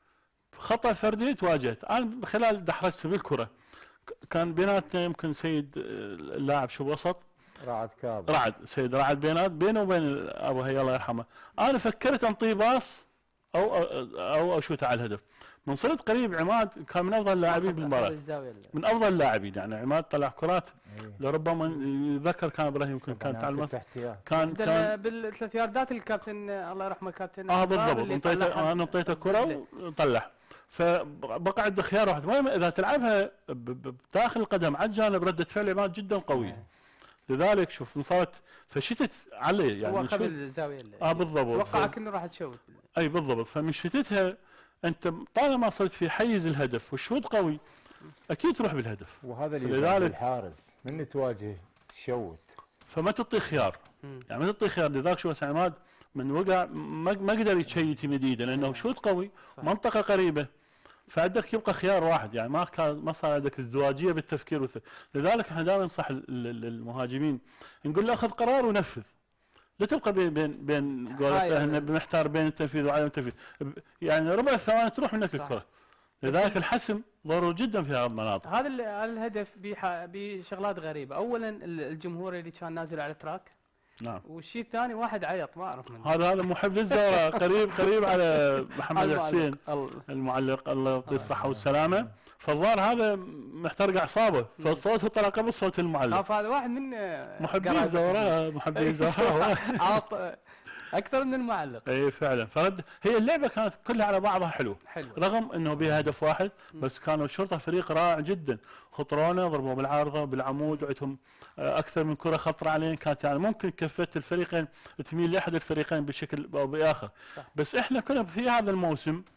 [SPEAKER 2] خطا فردي تواجهت انا خلال دحرجت بالكره، ك- كان بيناتنا يمكن سيد آه، اللاعب شو وسط
[SPEAKER 3] رعد كاظم،
[SPEAKER 2] رعد، سيد رعد بينات بينه وبين ابو هيا الله يرحمه. انا فكرت انطيه باص او او, أو اشوت على الهدف. من صرت قريب عماد كان من افضل اللاعبين بالمباراه،
[SPEAKER 1] الزاوية اللي-
[SPEAKER 2] من افضل اللاعبين، يعني عماد طلع كرات
[SPEAKER 3] إيه.
[SPEAKER 2] لربما يتذكر كان ابراهيم يمكن كان
[SPEAKER 3] طبعاً
[SPEAKER 2] تعلم
[SPEAKER 3] كنت احتياط.
[SPEAKER 2] كان
[SPEAKER 1] عند ال-
[SPEAKER 2] كان
[SPEAKER 1] بالثلاث ياردات الكابتن آه، الله يرحمه الكابتن
[SPEAKER 2] اه
[SPEAKER 1] عمار
[SPEAKER 2] بالضبط.
[SPEAKER 1] اللي
[SPEAKER 2] انطيته
[SPEAKER 1] طلعها
[SPEAKER 2] انا انطيته كره
[SPEAKER 1] بالله.
[SPEAKER 2] وطلع. فبقى عنده خيار واحد، المهم اذا تلعبها ب- ب- بداخل القدم على الجانب رده فعل عماد جدا قويه. لذلك شوف صارت فشتت عليه، يعني
[SPEAKER 1] هو
[SPEAKER 2] من
[SPEAKER 1] قبل
[SPEAKER 2] شو-
[SPEAKER 1] الزاوية اللي
[SPEAKER 2] اه بالضبط.
[SPEAKER 1] توقع
[SPEAKER 2] ف-
[SPEAKER 1] كأنه راح تشوت.
[SPEAKER 2] اي بالضبط. فمن شتتها انت طالما صرت في حيز الهدف والشوط قوي اكيد تروح بالهدف،
[SPEAKER 3] وهذا اللي
[SPEAKER 2] لذلك-
[SPEAKER 3] يزعل الحارس من تواجه تشوت.
[SPEAKER 2] فما تعطي خيار،
[SPEAKER 1] مم.
[SPEAKER 2] يعني ما تعطي خيار. لذلك شو هسه عماد من وقع ما ما قدر يتشيت يمد ايده لانه شوط قوي،
[SPEAKER 1] صح.
[SPEAKER 2] منطقه قريبه. فعندك يبقى خيار واحد، يعني ما كان ما صار عندك ازدواجيه بالتفكير والث... لذلك احنا دائما ننصح ال- ال- المهاجمين نقول له اخذ قرار ونفذ، لا تبقى بين بين بين
[SPEAKER 1] هاي
[SPEAKER 2] قولته
[SPEAKER 1] ال-
[SPEAKER 2] إنه محتار بين التنفيذ وعدم التنفيذ، ب- يعني ربع ثواني تروح منك
[SPEAKER 1] صح.
[SPEAKER 2] الكره. لذلك الحسم ضروري جدا في هذه المناطق.
[SPEAKER 1] هذا ال- هذا الهدف بح- بشغلات غريبة. أولا ال- الجمهور اللي كان نازل على التراك،
[SPEAKER 2] نعم.
[SPEAKER 1] والشيء الثاني واحد عيط ما أعرف منه.
[SPEAKER 2] هذا هذا محب للزوراء، قريب قريب على محمد
[SPEAKER 1] المعلق.
[SPEAKER 2] حسين
[SPEAKER 1] الله.
[SPEAKER 2] المعلق، الله يعطيه الصحه والسلامه. فالظاهر هذا محترق اعصابه، فصوته طلع قبل صوت المعلق.
[SPEAKER 1] خاف هذا واحد من آه،
[SPEAKER 2] محبي
[SPEAKER 1] قرايبه.
[SPEAKER 2] الزوراء، محبي الزوراء.
[SPEAKER 1] عاط أكثر من المعلق.
[SPEAKER 2] اي فعلا. فرد هي اللعبه كانت كلها على بعضها حلو،
[SPEAKER 1] حلو.
[SPEAKER 2] رغم انه بها هدف واحد، بس كانوا الشرطه فريق رائع جدا. خطرونه ضربوا بالعارضه بالعمود، وعندهم آه، اكثر من كره خطره عليهم، كانت يعني ممكن كفه الفريقين تميل لاحد الفريقين بشكل او باخر.
[SPEAKER 1] صح.
[SPEAKER 2] بس احنا كنا في هذا الموسم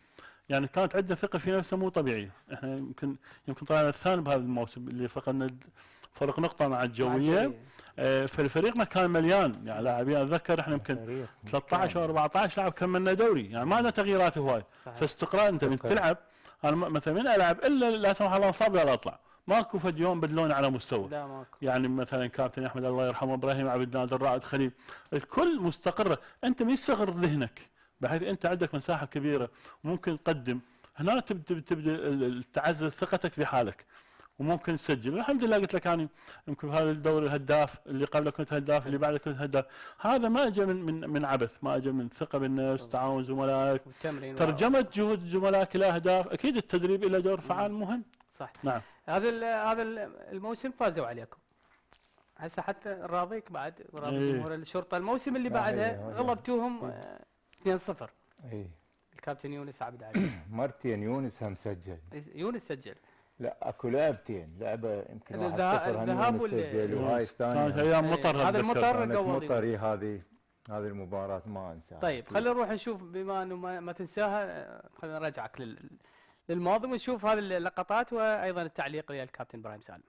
[SPEAKER 2] يعني كانت عندنا ثقه في نفسنا مو طبيعيه. احنا يمكن يمكن طلعنا الثاني بهذا الموسم اللي فقدنا فرق نقطه مع الجويه. آه فالفريق ما كان مليان يعني لاعبين. اتذكر احنا يمكن ثلاثة عشر او أربعة عشر لاعب كملنا دوري، يعني ما عندنا تغييرات هواي. فاستقرار انت من تلعب. انا مثلا من العب الا لا سمح الله انصاب ولا اطلع، ماكو فد يوم بدلوني على مستوى.
[SPEAKER 1] لا ماكو.
[SPEAKER 2] يعني مثلا كابتن احمد الله يرحمه، ابراهيم عبد النادر، رائد خليل، الكل مستقره. انت ما يصغر ذهنك بحيث انت عندك مساحه كبيره وممكن تقدم. هنا تبدا تبدا تعزز ثقتك في حالك وممكن تسجل. الحمد لله قلت لك انا يمكن هذا الدوري الهداف، اللي قبله كنت هداف، اللي بعده كنت هداف. هذا ما اجى من من من عبث، ما اجى من ثقه بالنفس، تعاون زملائك، ترجمه جهود زملائك الى اهداف. اكيد التدريب له دور فعال مهم.
[SPEAKER 1] صح.
[SPEAKER 2] نعم.
[SPEAKER 1] هذا هذا الموسم فازوا عليكم. هسه حتى راضيك بعد راضي
[SPEAKER 2] إيه.
[SPEAKER 1] جمهور الشرطه. الموسم اللي بعدها غلبتوهم اثنين صفر.
[SPEAKER 3] اي
[SPEAKER 1] الكابتن يونس عبد علي.
[SPEAKER 3] مرتين يونس هم سجل.
[SPEAKER 1] يونس سجل.
[SPEAKER 3] لا اكو لعبتين، لعبه يمكن واحد
[SPEAKER 1] الذهاب-
[SPEAKER 3] صفر هم
[SPEAKER 1] الذهاب
[SPEAKER 3] يونس
[SPEAKER 1] وال-
[SPEAKER 3] سجل، وهاي
[SPEAKER 2] كانت
[SPEAKER 3] الثانيه
[SPEAKER 2] ايام مطر.
[SPEAKER 1] هذا
[SPEAKER 2] أتذكر.
[SPEAKER 1] المطر
[SPEAKER 3] كانت
[SPEAKER 1] قوضي.
[SPEAKER 3] مطري. هذه هذه المباراه ما انساها.
[SPEAKER 1] طيب خلينا نروح نشوف، بما انه ما, ما تنساها، خلينا نرجعك لل للماضي ونشوف هذه اللقطات وايضا التعليق للكابتن ابراهيم سالم.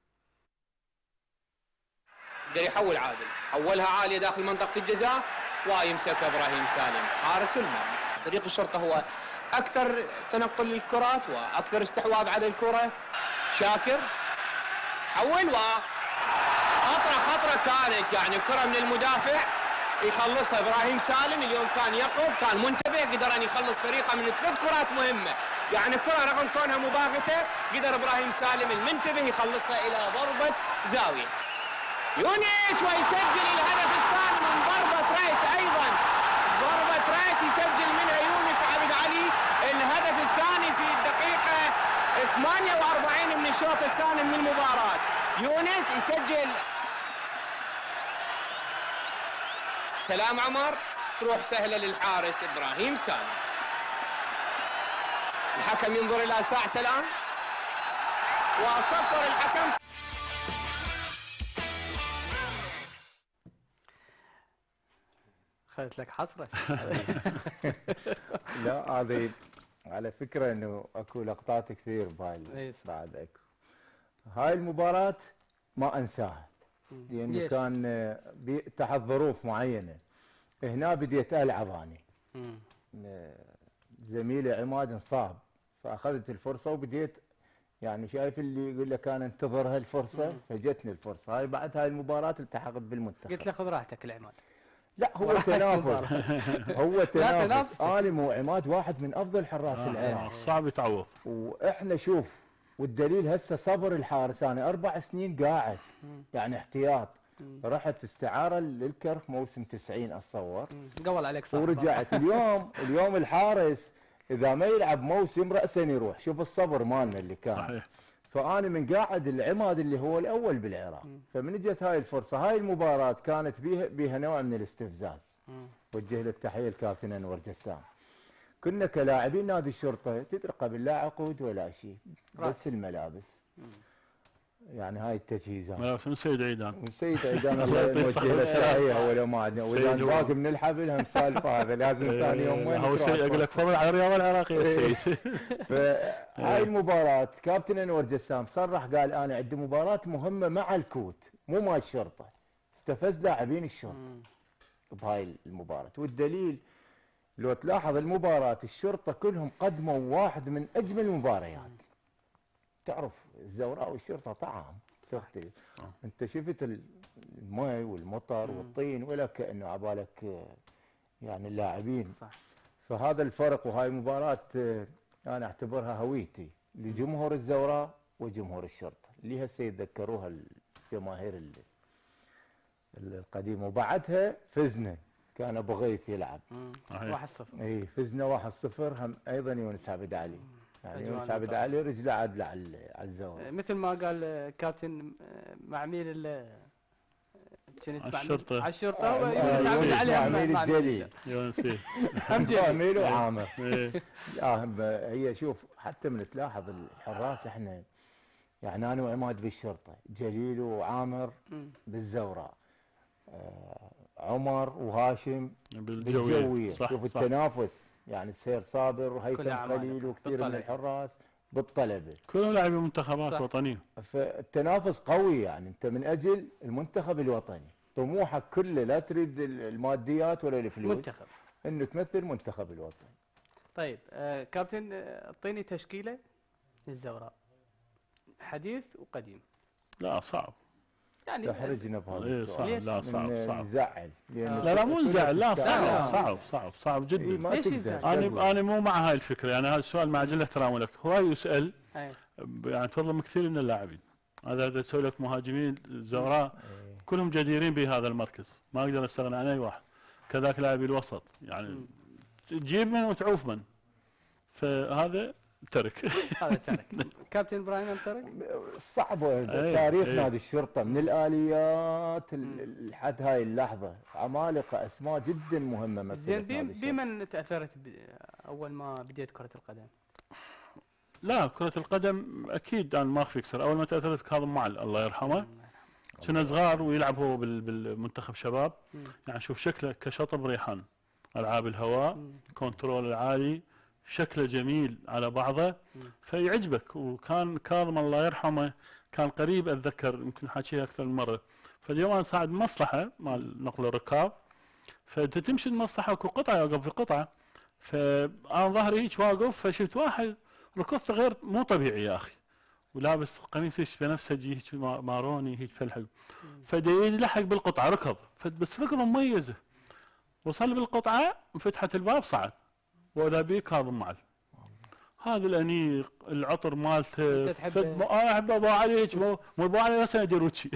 [SPEAKER 5] يقدر يحول عادل، حولها عاليه داخل منطقه الجزاء ويمسكها ابراهيم سالم حارس المرمى. فريق الشرطه هو اكثر تنقل للكرات واكثر استحواذ على الكره. شاكر حول و خطره خطره كانت، يعني كره من المدافع يخلصها ابراهيم سالم. اليوم كان يقف، كان منتبه، قدر ان يخلص فريقه من ثلاث كرات مهمه. يعني كره رغم كونها مباغته قدر ابراهيم سالم المنتبه يخلصها الى ضربه زاويه. يونس ويسجل الهدف الثاني من ضربه راس. ايضا ضربه راس يسجل منها يونس عبد علي الهدف الثاني في الدقيقه ثمانية وأربعين من الشوط الثاني من المباراه. يونس يسجل. سلام عمر تروح سهله للحارس ابراهيم سالم. الحكم ينظر الى ساعته الان وصفر الحكم.
[SPEAKER 1] خذت لك حسره.
[SPEAKER 3] لا هذه على فكره انه اكو لقطات كثير بهاي بعد اكو. هاي المباراه ما انساها لانه كان بي- تحت ظروف معينه. هنا بديت العب اني. زميلي عماد انصاب فاخذت الفرصه وبديت يعني شايف اللي يقول لك انا انتظر هالفرصه فجتني الفرصه. هاي بعد هاي المباراه التحقت بالمنتخب.
[SPEAKER 1] قلت له خذ راحتك العماد.
[SPEAKER 3] لا هو تنافس. هو تنافس.
[SPEAKER 1] تنافس.
[SPEAKER 3] انا وعماد واحد من افضل حراس
[SPEAKER 2] آه
[SPEAKER 3] العراق.
[SPEAKER 2] صعب يتعوض.
[SPEAKER 3] واحنا شوف والدليل هسه صبر الحارس. انا اربع سنين قاعد يعني احتياط. رحت استعاره للكرخ موسم تسعين اتصور.
[SPEAKER 1] قول عليك صح.
[SPEAKER 3] ورجعت اليوم اليوم الحارس اذا ما يلعب موسم راسا يروح. شوف الصبر مالنا اللي كان.
[SPEAKER 2] صحيح.
[SPEAKER 3] فانا من قاعد العماد اللي هو الاول بالعراق. فمن اجت هاي الفرصه. هاي المباراه كانت بيها بيها نوع من الاستفزاز. وجه له التحيه الكابتن انور جسام. كنا كلاعبين نادي الشرطه تدري قبل لا عقود ولا شيء بس الملابس. يعني هاي التجهيزات.
[SPEAKER 2] ملابس من سيد عيدان.
[SPEAKER 3] من سيد عيدان الله يوجه له التحيه. هو لو ما عندنا واذا باقي من الحفل هم سالفه هذا لازم ثاني يوم وين
[SPEAKER 2] هو سيد اقول لك فضل على الرياضه العراقيه السيد.
[SPEAKER 3] فهاي المباراه كابتن انور جسام صرح قال انا عندي مباراه مهمه مع الكوت مو مع الشرطه. استفز لاعبين الشرطه بهاي المباراه. والدليل لو تلاحظ المباراه الشرطه كلهم قدموا واحد من اجمل المباريات. تعرف الزوراء والشرطه طعام تختلف. انت شفت الماء والمطر والطين ولا كانه عبالك يعني اللاعبين.
[SPEAKER 1] صح.
[SPEAKER 3] فهذا الفرق. وهاي مباراه انا اعتبرها هويتي لجمهور الزوراء وجمهور الشرطه اللي هسه يتذكروها الجماهير القديمه. وبعدها فزنا كان ابو غيث يلعب
[SPEAKER 1] واحد صفر.
[SPEAKER 3] اي فزنا واحد صفر هم ايضا يونس عبد علي. يعني يونس عبد علي رجله عدله على على الزاويه.
[SPEAKER 1] مثل ما قال كابتن معميل ال
[SPEAKER 2] على الشرطه.
[SPEAKER 1] على الشرطه ويونس عبد علي
[SPEAKER 3] معميل الجليل.
[SPEAKER 2] يونس
[SPEAKER 3] معميل وعامر. هي شوف حتى من تلاحظ الحراس احنا يعني انا وعماد بالشرطه، جليل وعامر بالزوراء، آه عمر وهاشم بالجويه. شوف التنافس يعني سير صابر وهيثم
[SPEAKER 1] أعمالك
[SPEAKER 3] خليل وكثير من
[SPEAKER 1] بالطلبة.
[SPEAKER 3] الحراس بالطلبه.
[SPEAKER 2] كلهم لاعبين منتخبات
[SPEAKER 1] صح.
[SPEAKER 2] وطنيه.
[SPEAKER 3] فالتنافس قوي، يعني انت من اجل المنتخب الوطني طموحك كله لا تريد الماديات ولا الفلوس،
[SPEAKER 1] منتخب.
[SPEAKER 3] انه تمثل منتخب الوطن.
[SPEAKER 1] طيب آه كابتن، آه، اعطيني تشكيله للزوراء حديث وقديم.
[SPEAKER 2] لا صعب.
[SPEAKER 1] يعني
[SPEAKER 3] تحرجنا بهذا
[SPEAKER 2] إيه
[SPEAKER 3] السؤال.
[SPEAKER 2] صعب، لا صعب
[SPEAKER 3] من
[SPEAKER 2] صعب.
[SPEAKER 3] نزعل لأن
[SPEAKER 2] لا لا مو نزعل، لا
[SPEAKER 1] لا.
[SPEAKER 2] صعب صعب صعب صعب صعب
[SPEAKER 3] إيه
[SPEAKER 2] جدا.
[SPEAKER 3] ما
[SPEAKER 1] ليش
[SPEAKER 3] تقدر.
[SPEAKER 1] يزعل؟
[SPEAKER 2] انا انا مو مع هاي الفكره، يعني هذا السؤال مع جل احترامي لك هواي يسال،
[SPEAKER 1] أي.
[SPEAKER 2] يعني تظلم كثير من اللاعبين. هذا اذا اسوي لك مهاجمين الزوراء
[SPEAKER 3] إيه.
[SPEAKER 2] كلهم جديرين بهذا المركز، ما اقدر استغنى عن اي واحد. كذاك لاعبي الوسط يعني
[SPEAKER 1] مم.
[SPEAKER 2] تجيب من وتعوف من، فهذا ترك.
[SPEAKER 1] هذا ترك. كابتن ابراهيم أم ترك؟
[SPEAKER 3] صعب
[SPEAKER 2] إيه،
[SPEAKER 3] تاريخ
[SPEAKER 2] إيه.
[SPEAKER 3] نادي الشرطه من الاليات ال- لحد هاي اللحظه عمالقه اسماء جدا مهمه مثلت
[SPEAKER 1] زين
[SPEAKER 3] نادي
[SPEAKER 1] بي-
[SPEAKER 3] الشرطة.
[SPEAKER 1] بمن تاثرت ب- اول ما بديت كره القدم؟
[SPEAKER 2] لا كرة القدم اكيد انا ما اخفيك سر، اول ما تاثرت كاظم معل الله يرحمه، كنا صغار ويلعب هو بال- بالمنتخب شباب،
[SPEAKER 1] مم.
[SPEAKER 2] يعني شوف شكله كشطب ريحان، العاب الهواء،
[SPEAKER 1] مم.
[SPEAKER 2] كنترول العالي، شكله جميل على بعضه
[SPEAKER 1] مم.
[SPEAKER 2] فيعجبك. وكان كاظم الله يرحمه كان قريب، اتذكر يمكن حكيها اكثر من مره. فاليوم انا صاعد مصلحه مال نقل الركاب، فانت تمشي المصلحه وكو قطعه يوقف في قطعه، فانا ظهري هيك واقف فشفت واحد ركضته غير مو طبيعي يا اخي، ولابس قميص يشبه بنفسجي هيك ما- ماروني هيك فالحلو، فدا يلحق بالقطعه ركض، بس ركضه مميزه، وصل بالقطعه فتحت الباب صعد، واذا بيه كاظم معل. هذا الانيق العطر مالته،
[SPEAKER 1] أنت تحبه؟
[SPEAKER 2] فد- انا احب ابو علي هيك، مو مو ابو علي بس ادير وجهي.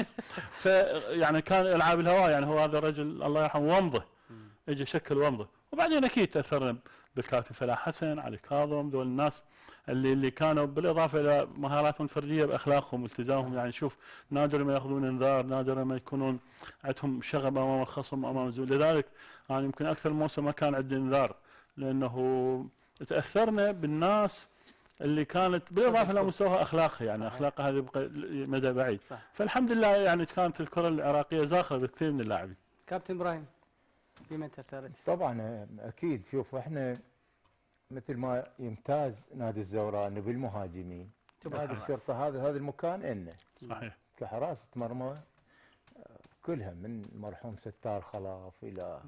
[SPEAKER 2] فيعني كان العاب الهواء، يعني هو هذا الرجل الله يرحمه ومضه، اجى شكل ومضه. وبعدين اكيد تاثرنا بالكابتن فلاح حسن، علي كاظم، دول الناس اللي اللي كانوا بالاضافه الى مهاراتهم الفرديه باخلاقهم والتزامهم. يعني شوف نادر ما ياخذون انذار، نادر ما يكونون عندهم شغب امام الخصم امام الزميل. لذلك انا يعني يمكن اكثر موسم ما كان عندي انذار، لانه تاثرنا بالناس اللي كانت بالاضافه الى مستوى اخلاقها، يعني اخلاقها هذه بقى مدى بعيد.
[SPEAKER 1] صح.
[SPEAKER 2] فالحمد لله يعني كانت الكره العراقيه زاخره بكثير من اللاعبين.
[SPEAKER 1] كابتن ابراهيم بمن تاثرت؟
[SPEAKER 3] طبعا اكيد. شوف احنا مثل ما يمتاز نادي الزوراء انه بالمهاجمين،
[SPEAKER 1] تبغى
[SPEAKER 3] نادي
[SPEAKER 1] هذا.
[SPEAKER 3] الشرطه هذا هذا المكان انه
[SPEAKER 2] صحيح.
[SPEAKER 3] كحراسه مرمى كلها من المرحوم ستار خلاف الى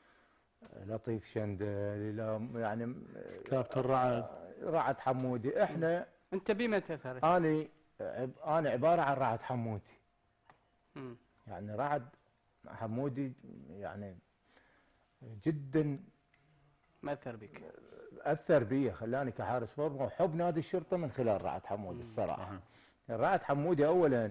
[SPEAKER 3] لطيف شندل الى يعني
[SPEAKER 2] كابتن رعد.
[SPEAKER 3] رعد حمودي. احنا
[SPEAKER 1] انت بمن تاثرت؟
[SPEAKER 3] انا عب- انا عباره عن رعد حمودي،
[SPEAKER 1] مم.
[SPEAKER 3] يعني رعد حمودي يعني جدا
[SPEAKER 1] ما اثر بك؟
[SPEAKER 3] اثر بي، خلاني كحارس مرمى وحب نادي الشرطه من خلال رعد حمودي الصراحه.
[SPEAKER 2] صحيح.
[SPEAKER 3] رعد حمودي اولا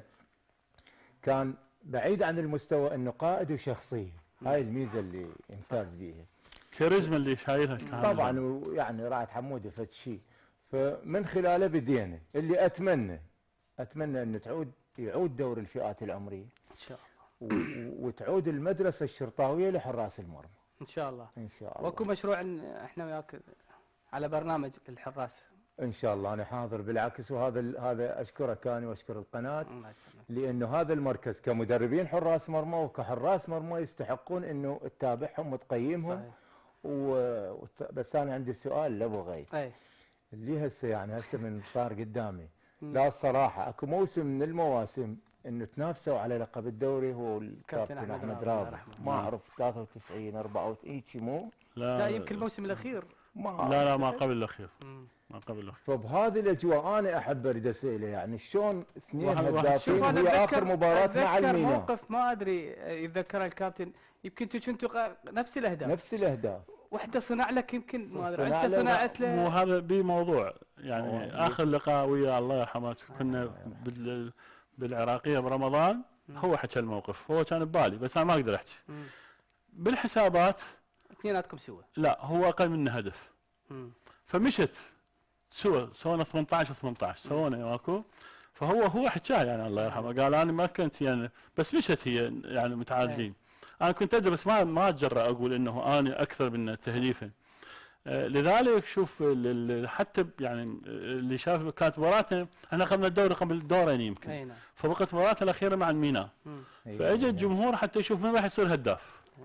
[SPEAKER 3] كان بعيد عن المستوى انه قائد وشخصيه، هاي الميزه اللي يمتاز بيها
[SPEAKER 2] كاريزما اللي شايلها كان
[SPEAKER 3] طبعا. ويعني رعد حمودي فد شيء، فمن خلاله بدينا اللي اتمنى اتمنى انه تعود يعود دور الفئات العمريه
[SPEAKER 1] ان شاء الله.
[SPEAKER 3] و- وتعود المدرسه الشرطاويه لحراس المرمى
[SPEAKER 1] ان شاء الله.
[SPEAKER 3] ان شاء الله.
[SPEAKER 1] واكو مشروع إن احنا وياك على برنامج الحراس.
[SPEAKER 3] ان شاء الله انا حاضر بالعكس. وهذا ال- هذا اشكرك انا واشكر القناه،
[SPEAKER 1] الله يسلمك.
[SPEAKER 3] لانه هذا المركز كمدربين حراس مرمى وكحراس مرمى يستحقون انه تتابعهم وتقيمهم.
[SPEAKER 1] صحيح.
[SPEAKER 3] و... وت- بس انا عندي سؤال لابو غيث،
[SPEAKER 1] اي.
[SPEAKER 3] اللي هسه يعني هسه من صار قدامي،
[SPEAKER 1] مم.
[SPEAKER 3] لا الصراحه اكو موسم من المواسم انه تنافسوا على لقب الدوري هو
[SPEAKER 1] كابتن
[SPEAKER 3] الكابتن
[SPEAKER 1] أحمد
[SPEAKER 3] احمد
[SPEAKER 1] رابع، الله
[SPEAKER 3] رابع،
[SPEAKER 1] يرحمه.
[SPEAKER 3] ما اعرف ثلاثة وتسعين أربعة وتسعين هيك مو
[SPEAKER 1] لا يمكن الموسم الاخير.
[SPEAKER 3] ما
[SPEAKER 2] لا لا ما قبل الاخير،
[SPEAKER 1] مم.
[SPEAKER 2] ما قبل الاخير.
[SPEAKER 3] فبهذه الاجواء انا احب اريد اساله، يعني شلون اثنين
[SPEAKER 2] واحد- واحد-
[SPEAKER 3] هدافين
[SPEAKER 1] شوف انا
[SPEAKER 3] وهي
[SPEAKER 1] اتذكر
[SPEAKER 3] اخر مباراه مع
[SPEAKER 1] أتذكر
[SPEAKER 3] الميناء
[SPEAKER 1] موقف ما ادري يتذكره الكابتن، يمكن انتوا كنتوا قا- نفس الاهداف،
[SPEAKER 3] نفس الاهداف.
[SPEAKER 1] واحده صنع لك يمكن ما ادري
[SPEAKER 3] صنع
[SPEAKER 1] انت
[SPEAKER 3] له-
[SPEAKER 1] صنعت
[SPEAKER 2] مو
[SPEAKER 1] له.
[SPEAKER 2] هذا بموضوع يعني
[SPEAKER 3] أوه.
[SPEAKER 2] اخر لقاء ويا الله يرحمه كنا بال بالعراقيه برمضان، هو حكى الموقف، هو كان ببالي بس انا ما اقدر احكي.
[SPEAKER 1] مم.
[SPEAKER 2] بالحسابات
[SPEAKER 1] اثنيناتكم سوا.
[SPEAKER 2] لا هو اقل منه هدف،
[SPEAKER 1] مم.
[SPEAKER 2] فمشت سوى سوينا ثمانية عشر ثمانية عشر سوينا ماكو. فهو هو حكاه يعني الله يرحمه، قال انا ما كنت يعني بس مشت هي يعني متعادلين. انا كنت ادري بس ما ما اتجرأ اقول انه انا اكثر من تهديفا. آه، لذلك شوف ال- ال- حتى ب- يعني اللي شاف كانت مباراتنا احنا اخذنا الدوري قبل دورين يمكن،
[SPEAKER 1] اي نعم.
[SPEAKER 2] فبقت مباراتنا الاخيره مع الميناء،
[SPEAKER 1] مم.
[SPEAKER 3] أيوة.
[SPEAKER 2] فاجى الجمهور حتى يشوف من راح يصير هداف.
[SPEAKER 1] أي.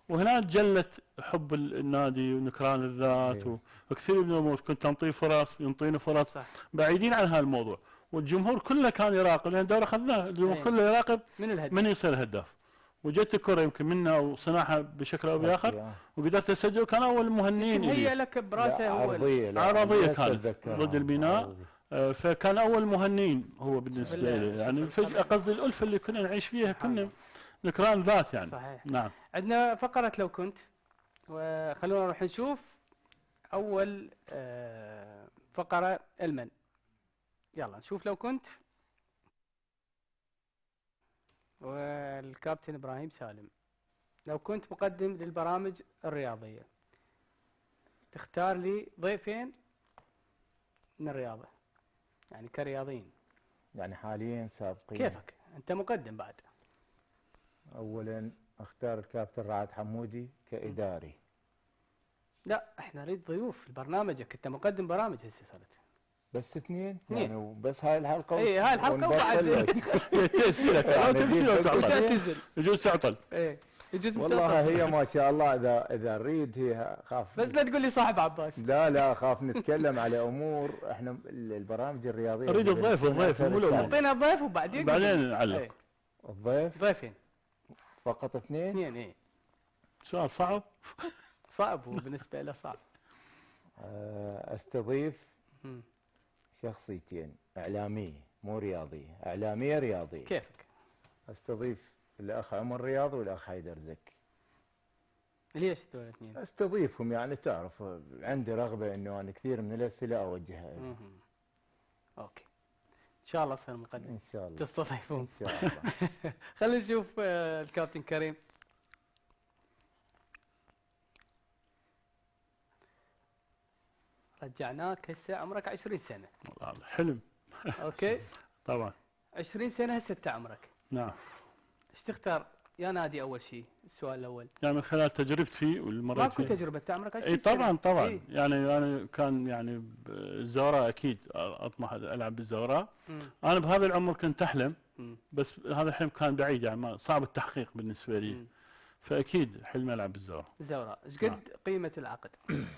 [SPEAKER 2] وهنا جلت حب ال- النادي ونكران الذات
[SPEAKER 3] إيه.
[SPEAKER 2] وكثير من الامور، كنت انطيه فرص ينطيني فرص
[SPEAKER 1] صح.
[SPEAKER 2] بعيدين عن هذا الموضوع، والجمهور كله كان يراقب، لان الدوري اخذناه الجمهور
[SPEAKER 1] إيه.
[SPEAKER 2] كله يراقب
[SPEAKER 1] من الهدف؟
[SPEAKER 2] من يصير الهداف. وجت الكره يمكن منها وصنعها بشكل او باخر
[SPEAKER 3] آه.
[SPEAKER 2] وقدرت اسجل، وكان اول المهنيين
[SPEAKER 1] هي
[SPEAKER 2] إلي.
[SPEAKER 1] لك براسه
[SPEAKER 3] لا،
[SPEAKER 1] هو ال-
[SPEAKER 3] عرضية لا،
[SPEAKER 2] عرضية
[SPEAKER 3] بس
[SPEAKER 2] كانت
[SPEAKER 3] أتذكرها.
[SPEAKER 2] ضد البناء.
[SPEAKER 3] عرضية.
[SPEAKER 2] آه، فكان اول مهنين هو بالنسبه
[SPEAKER 1] بال-
[SPEAKER 2] لي، يعني
[SPEAKER 1] شوف
[SPEAKER 2] فجاه
[SPEAKER 1] الطبيعي.
[SPEAKER 2] قصدي الالفه اللي كنا نعيش فيها
[SPEAKER 1] سبحان
[SPEAKER 2] كنا
[SPEAKER 1] الله.
[SPEAKER 2] نكران ذات يعني.
[SPEAKER 1] صحيح.
[SPEAKER 2] نعم.
[SPEAKER 1] عندنا فقرة لو كنت، وخلونا نروح نشوف أول آه، فقرة المن. يلا نشوف لو كنت، والكابتن إبراهيم سالم. لو كنت مقدم للبرامج الرياضية، تختار لي ضيفين من الرياضة، يعني كرياضيين.
[SPEAKER 3] يعني حاليا سابقين.
[SPEAKER 1] كيفك أنت مقدم بعد؟
[SPEAKER 3] اولا اختار الكابتن رعد حمودي كاداري.
[SPEAKER 1] لا احنا نريد ضيوف في برنامجك، أنت مقدم برامج هسه صرت.
[SPEAKER 3] بس اثنين
[SPEAKER 1] اثنين.
[SPEAKER 3] يعني وبس هاي الحلقه
[SPEAKER 1] إيه، هاي الحلقة
[SPEAKER 3] ونبطل
[SPEAKER 1] وبعد.
[SPEAKER 3] لك.
[SPEAKER 2] تسلك لو تمشي لو تعطل،
[SPEAKER 1] وتعتزل.
[SPEAKER 2] يجوز تعطل.
[SPEAKER 1] ايه يجوز
[SPEAKER 3] والله
[SPEAKER 1] بتوقف.
[SPEAKER 3] هي ما شاء الله اذا اذا نريد هي خاف.
[SPEAKER 1] بس لا تقول لي صاحب عباس.
[SPEAKER 3] لا لا خاف نتكلم على امور احنا ال- البرامج الرياضيه.
[SPEAKER 2] أريد
[SPEAKER 3] اللي
[SPEAKER 2] الضيف،
[SPEAKER 3] بنكون
[SPEAKER 2] الضيف،
[SPEAKER 3] أكثر
[SPEAKER 2] مو الأمور.
[SPEAKER 3] إثارة.
[SPEAKER 1] اعطينا ضيف وبعدين
[SPEAKER 2] بعدين نعلق.
[SPEAKER 1] ايه.
[SPEAKER 3] الضيف
[SPEAKER 1] ضيفين
[SPEAKER 3] فقط اثنين.
[SPEAKER 1] اثنين ايه.
[SPEAKER 2] سؤال صعب.
[SPEAKER 1] صعب، هو بالنسبه له صعب.
[SPEAKER 3] آه، استضيف
[SPEAKER 1] مم.
[SPEAKER 3] شخصيتين اعلاميه مو رياضيه، اعلاميه رياضيه.
[SPEAKER 1] كيفك؟
[SPEAKER 3] استضيف الاخ عمر رياض والاخ حيدر زكي.
[SPEAKER 1] ليش هذول الاثنين؟
[SPEAKER 3] استضيفهم يعني تعرف عندي رغبه انه انا كثير من الاسئله اوجهها لهم.
[SPEAKER 1] مهم. اوكي ان شاء الله تصير مقدم
[SPEAKER 3] ان شاء الله.
[SPEAKER 1] تستضيفون.
[SPEAKER 3] ان شاء الله.
[SPEAKER 1] خلينا نشوف آه، الكابتن كريم. رجعناك هسه عمرك عشرين سنة.
[SPEAKER 2] والله حلم.
[SPEAKER 1] اوكي
[SPEAKER 2] طبعا.
[SPEAKER 1] عشرين سنة هسه انت عمرك.
[SPEAKER 2] نعم.
[SPEAKER 1] ايش تختار يا نادي اول شيء؟ السؤال الاول.
[SPEAKER 2] يعني من خلال تجربتي والمرة
[SPEAKER 1] ماكو تجربة، انت عمرك عشرين
[SPEAKER 2] اي
[SPEAKER 1] سنة.
[SPEAKER 2] طبعا طبعا
[SPEAKER 1] إيه.
[SPEAKER 2] يعني انا كان يعني بالزوراء اكيد اطمح العب بالزوراء.
[SPEAKER 1] مم.
[SPEAKER 2] انا بهذا العمر كنت احلم،
[SPEAKER 1] مم.
[SPEAKER 2] بس هذا الحلم كان بعيد يعني ما صعب التحقيق بالنسبه لي.
[SPEAKER 1] مم.
[SPEAKER 2] فاكيد حلمي العب بالزوراء.
[SPEAKER 1] الزوراء، ايش قد قيمة العقد؟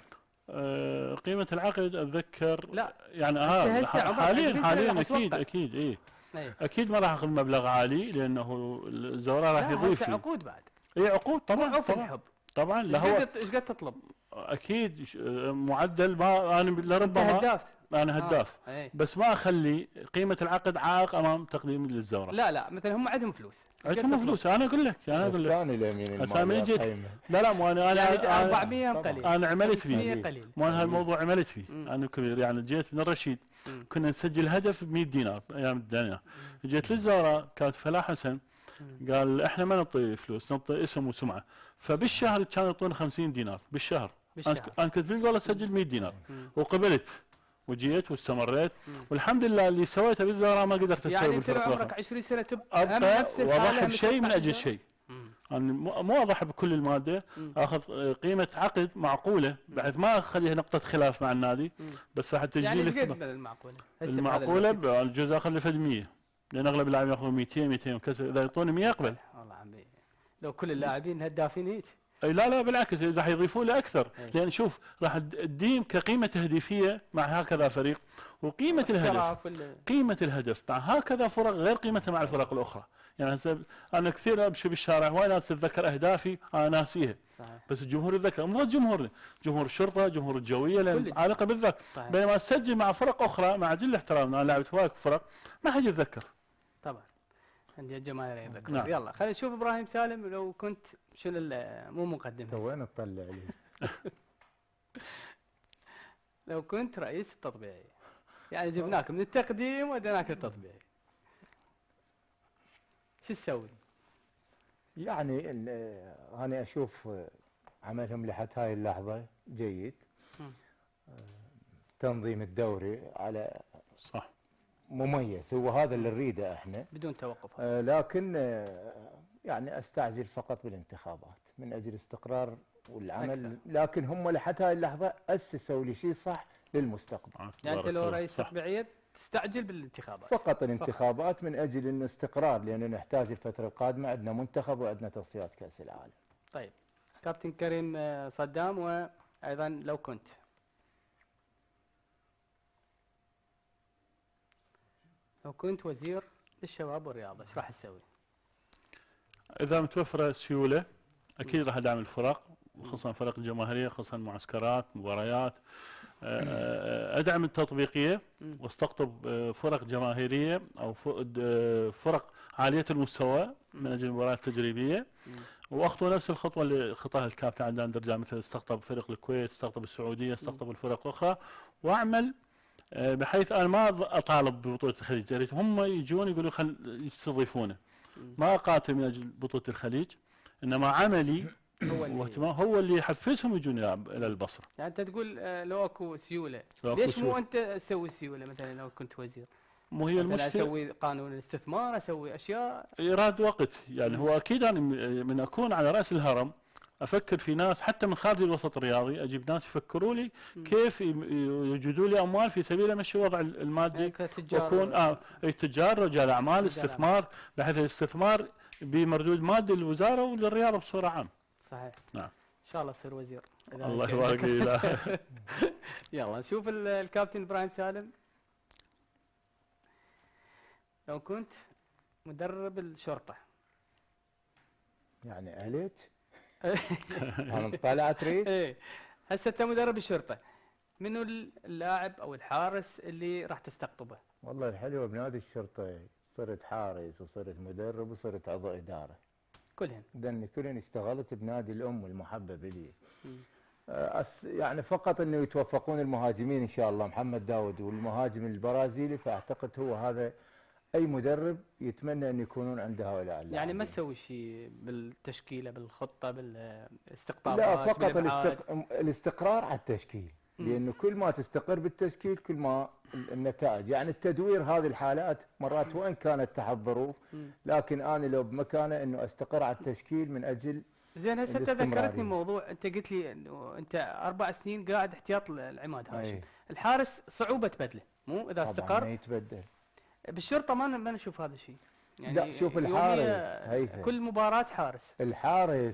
[SPEAKER 2] أه قيمه العقد اتذكر
[SPEAKER 1] لا
[SPEAKER 2] يعني
[SPEAKER 1] هسه-
[SPEAKER 2] ها
[SPEAKER 1] هسه عمرك
[SPEAKER 2] حاليا
[SPEAKER 1] عشرين سنة
[SPEAKER 2] حاليا
[SPEAKER 1] راح
[SPEAKER 2] اكيد
[SPEAKER 1] تتوقع.
[SPEAKER 2] اكيد اي
[SPEAKER 1] ايه.
[SPEAKER 2] اكيد ما راح اخذ مبلغ عالي لانه الزوراء راح
[SPEAKER 1] لا
[SPEAKER 2] يضيف
[SPEAKER 1] هسه
[SPEAKER 2] لي.
[SPEAKER 1] عقود بعد.
[SPEAKER 2] اي عقود طبعا
[SPEAKER 1] عقود
[SPEAKER 2] طبعا
[SPEAKER 1] الحب.
[SPEAKER 2] طبعا لا
[SPEAKER 1] ايش
[SPEAKER 2] هو
[SPEAKER 1] قد ايش قد تطلب؟
[SPEAKER 2] اكيد ش- معدل ما انا
[SPEAKER 1] انت
[SPEAKER 2] لربما
[SPEAKER 1] هداف.
[SPEAKER 2] انا هداف
[SPEAKER 1] آه. ايه.
[SPEAKER 2] بس ما اخلي قيمه العقد عائق امام تقديمي للزوراء.
[SPEAKER 1] لا لا مثلا هم عندهم فلوس. إيش قد
[SPEAKER 2] عندهم
[SPEAKER 1] تطلب؟
[SPEAKER 2] فلوس انا اقول لك انا اقول لك
[SPEAKER 3] الثاني اليمين
[SPEAKER 2] أسامي
[SPEAKER 3] المالي
[SPEAKER 2] جيت.
[SPEAKER 3] القيمة.
[SPEAKER 2] لا لا مو انا انا
[SPEAKER 1] يعني
[SPEAKER 2] أنا-
[SPEAKER 1] أربعمية
[SPEAKER 3] طبعاً.
[SPEAKER 1] قليل.
[SPEAKER 2] انا عملت
[SPEAKER 1] خمسمية
[SPEAKER 2] فيه
[SPEAKER 1] قليل.
[SPEAKER 2] مو انا هالموضوع عملت فيه
[SPEAKER 1] مم.
[SPEAKER 2] انا كبير يعني جيت من الرشيد
[SPEAKER 1] مم.
[SPEAKER 2] كنا نسجل هدف ب مئة دينار ايام الدنيا. جيت للزوراء كانت فلاح حسن
[SPEAKER 1] مم.
[SPEAKER 2] قال احنا ما نعطي فلوس نعطي اسم وسمعه، فبالشهر كانوا يعطونا خمسين دينار بالشهر.
[SPEAKER 1] بالشهر.
[SPEAKER 2] انا انا كنت بالقول اسجل مئة دينار
[SPEAKER 1] مم.
[SPEAKER 2] وقبلت وجيت واستمريت
[SPEAKER 1] مم.
[SPEAKER 2] والحمد لله اللي سويته بالزوراء ما قدرت اسويه
[SPEAKER 1] يعني انت لو
[SPEAKER 2] بالفرق
[SPEAKER 1] عمرك
[SPEAKER 2] الأخرى.
[SPEAKER 1] عشرين سنة تب
[SPEAKER 2] ابقى
[SPEAKER 1] هم نفس الحالة
[SPEAKER 2] واضحي
[SPEAKER 1] هم
[SPEAKER 2] بشيء من
[SPEAKER 1] تتبع
[SPEAKER 2] اجل
[SPEAKER 1] الزوراء؟
[SPEAKER 2] شيء.
[SPEAKER 1] مم.
[SPEAKER 2] انا مو مو اضحي بكل الماده،
[SPEAKER 1] مم.
[SPEAKER 2] اخذ قيمه عقد معقوله بحيث ما اخليها نقطه خلاف مع النادي،
[SPEAKER 1] مم.
[SPEAKER 2] بس راح تجي
[SPEAKER 1] يعني
[SPEAKER 2] لي
[SPEAKER 1] ايش قد
[SPEAKER 2] الثمن.
[SPEAKER 1] المعقولة؟ هسه بهذا
[SPEAKER 2] المعقوله
[SPEAKER 1] الوقت.
[SPEAKER 2] الجزء اخذ لي فد مئة لان اغلب اللاعبين ياخذون مئتين مئتين وكسر، اذا يعطوني مئة اقبل.
[SPEAKER 1] والله عمي لو كل اللاعبين هدافين هيك.
[SPEAKER 2] اي لا لا بالعكس راح يضيفوا لي اكثر،
[SPEAKER 1] أي.
[SPEAKER 2] لان شوف راح تديم كقيمه تهديفيه مع هكذا فريق، وقيمه الهدف
[SPEAKER 1] احتراف ولا-
[SPEAKER 2] قيمه الهدف مع هكذا فرق غير قيمتها مع الفرق الاخرى. يعني هسه انا كثير امشي بالشارع وايد ناس تتذكر اهدافي انا ناسيها،
[SPEAKER 1] صحيح.
[SPEAKER 2] بس الجمهور يتذكر مو بس جمهورنا، جمهور الشرطه، جمهور الجويه لان
[SPEAKER 1] كل-
[SPEAKER 2] عالقه بالذات.
[SPEAKER 1] صحيح.
[SPEAKER 2] بينما اسجل مع فرق اخرى مع جل احترامنا انا لعبت هواي فرق ما حد يتذكر.
[SPEAKER 1] طبعا عندي الجماهير يتذكر.
[SPEAKER 2] نعم.
[SPEAKER 1] يلا خلينا نشوف ابراهيم سالم لو كنت شنو ال- مو مقدم هسه.
[SPEAKER 3] وين تطلع لي؟
[SPEAKER 1] لو كنت رئيس التطبيعي، يعني جبناك من التقديم وديناك التطبيعي، شو تسوي؟
[SPEAKER 3] يعني ال- انا اشوف عملهم لحد هاي اللحظه جيد.
[SPEAKER 1] مم.
[SPEAKER 3] تنظيم الدوري على
[SPEAKER 2] صح.
[SPEAKER 3] مميز، هو هذا اللي نريده احنا.
[SPEAKER 1] بدون توقف.
[SPEAKER 3] آه، لكن آه، يعني استعجل فقط بالانتخابات من اجل استقرار والعمل
[SPEAKER 1] أكثر.
[SPEAKER 3] لكن هم لحد هاي اللحظه اسسوا لي شيء صح للمستقبل.
[SPEAKER 1] يعني انت
[SPEAKER 2] بارك
[SPEAKER 1] لو
[SPEAKER 2] الله.
[SPEAKER 1] رئيس
[SPEAKER 2] صح.
[SPEAKER 1] تطبيعيه تستعجل بالانتخابات.
[SPEAKER 3] فقط الانتخابات من اجل انه استقرار، لان نحتاج الفتره القادمه عندنا منتخب وعندنا تصفيات كاس العالم.
[SPEAKER 1] طيب كابتن كريم آه، صدام، وايضا لو كنت. لو كنت وزير للشباب والرياضه ايش راح تسوي؟
[SPEAKER 2] اذا متوفره سيوله اكيد راح ادعم الفرق، خصوصا فرق الجماهيريه، خصوصا معسكرات، مباريات. آه، ادعم التطبيقيه
[SPEAKER 1] مم.
[SPEAKER 2] واستقطب آه، فرق جماهيريه او ف- د- فرق عاليه المستوى من اجل المباريات التجريبيه،
[SPEAKER 1] مم.
[SPEAKER 2] واخطو نفس الخطوه اللي خطاها الكابتن عدنان درجان، مثل استقطب فرق الكويت، استقطب السعوديه، استقطب الفرق الاخرى، واعمل آه، بحيث انا ما أض- اطالب ببطوله الخليج، يا ريت هم يجون يقولوا خل يستضيفونه.
[SPEAKER 1] مم.
[SPEAKER 2] ما اقاتل من اجل بطوله الخليج، انما عملي
[SPEAKER 1] هو اللي
[SPEAKER 2] واهتمام هو اللي يحفزهم يجون الى إلى البصره.
[SPEAKER 1] يعني انت تقول آه، لو اكو سيوله،
[SPEAKER 2] لو أكو
[SPEAKER 1] ليش مو
[SPEAKER 2] سيولة.
[SPEAKER 1] انت تسوي سيوله مثلا لو كنت وزير؟
[SPEAKER 2] مو هي
[SPEAKER 1] مثلا
[SPEAKER 2] المشكله
[SPEAKER 1] اسوي قانون الاستثمار، اسوي اشياء.
[SPEAKER 2] ايراد وقت، يعني هو اكيد انا م- من اكون على راس الهرم افكر في ناس حتى من خارج الوسط الرياضي، اجيب ناس يفكروا لي
[SPEAKER 1] مم.
[SPEAKER 2] كيف يم- يوجدوا لي اموال في سبيل امشي الوضع
[SPEAKER 1] يعني
[SPEAKER 2] المادي،
[SPEAKER 1] كتجار
[SPEAKER 2] واكون اه أي تجار، رجال اعمال، استثمار، بحيث الاستثمار بمردود مادي للوزاره وللرياضه بصوره عامه.
[SPEAKER 1] صحيح.
[SPEAKER 2] نعم.
[SPEAKER 1] ان شاء الله تصير وزير. إذا
[SPEAKER 2] الله
[SPEAKER 1] شئت.
[SPEAKER 2] يبارك فيك.
[SPEAKER 1] يلا نشوف ال- الكابتن ابراهيم سالم. لو كنت مدرب الشرطه.
[SPEAKER 3] يعني أليت انا طالع تريد.
[SPEAKER 1] ايه هسه انت مدرب الشرطه، منو اللاعب او الحارس اللي راح تستقطبه؟
[SPEAKER 3] والله الحلوه بنادي الشرطه صرت حارس وصرت مدرب وصرت عضو اداره،
[SPEAKER 1] كلهن.
[SPEAKER 3] لان كلن اشتغلت بنادي الام المحبب لي.
[SPEAKER 1] مم.
[SPEAKER 3] آه، أس- يعني فقط انه يتوفقون المهاجمين ان شاء الله، محمد داود والمهاجم البرازيلي، فاعتقد هو هذا اي مدرب يتمنى ان يكونون عند هؤلاء اللاعبين.
[SPEAKER 1] يعني ما تسوي شيء بالتشكيله، بالخطه، بالاستقطابات،
[SPEAKER 3] لا، فقط
[SPEAKER 1] بالإبعاد؟
[SPEAKER 3] الاستق... الاستقرار على التشكيل،
[SPEAKER 1] مم.
[SPEAKER 3] لانه كل ما تستقر بالتشكيل كل ما ال- النتائج، يعني التدوير هذه الحالات مرات وين كانت تحت ظروف،
[SPEAKER 1] مم.
[SPEAKER 3] لكن انا لو بمكانه انه استقر على التشكيل من اجل
[SPEAKER 1] زين هسه انت
[SPEAKER 3] الاستمرارية.
[SPEAKER 1] ذكرتني موضوع، انت قلت لي انه انت اربع سنين قاعد احتياط العماد هاشم.
[SPEAKER 3] أي.
[SPEAKER 1] الحارس صعوبه بدله، مو اذا
[SPEAKER 3] طبعا ما
[SPEAKER 1] استقر.
[SPEAKER 3] يتبدل.
[SPEAKER 1] بالشرطه ما ما نشوف هذا الشيء.
[SPEAKER 3] لا، شوف
[SPEAKER 1] يومية
[SPEAKER 3] الحارس، هيثم.
[SPEAKER 1] كل مباراه حارس.
[SPEAKER 3] الحارس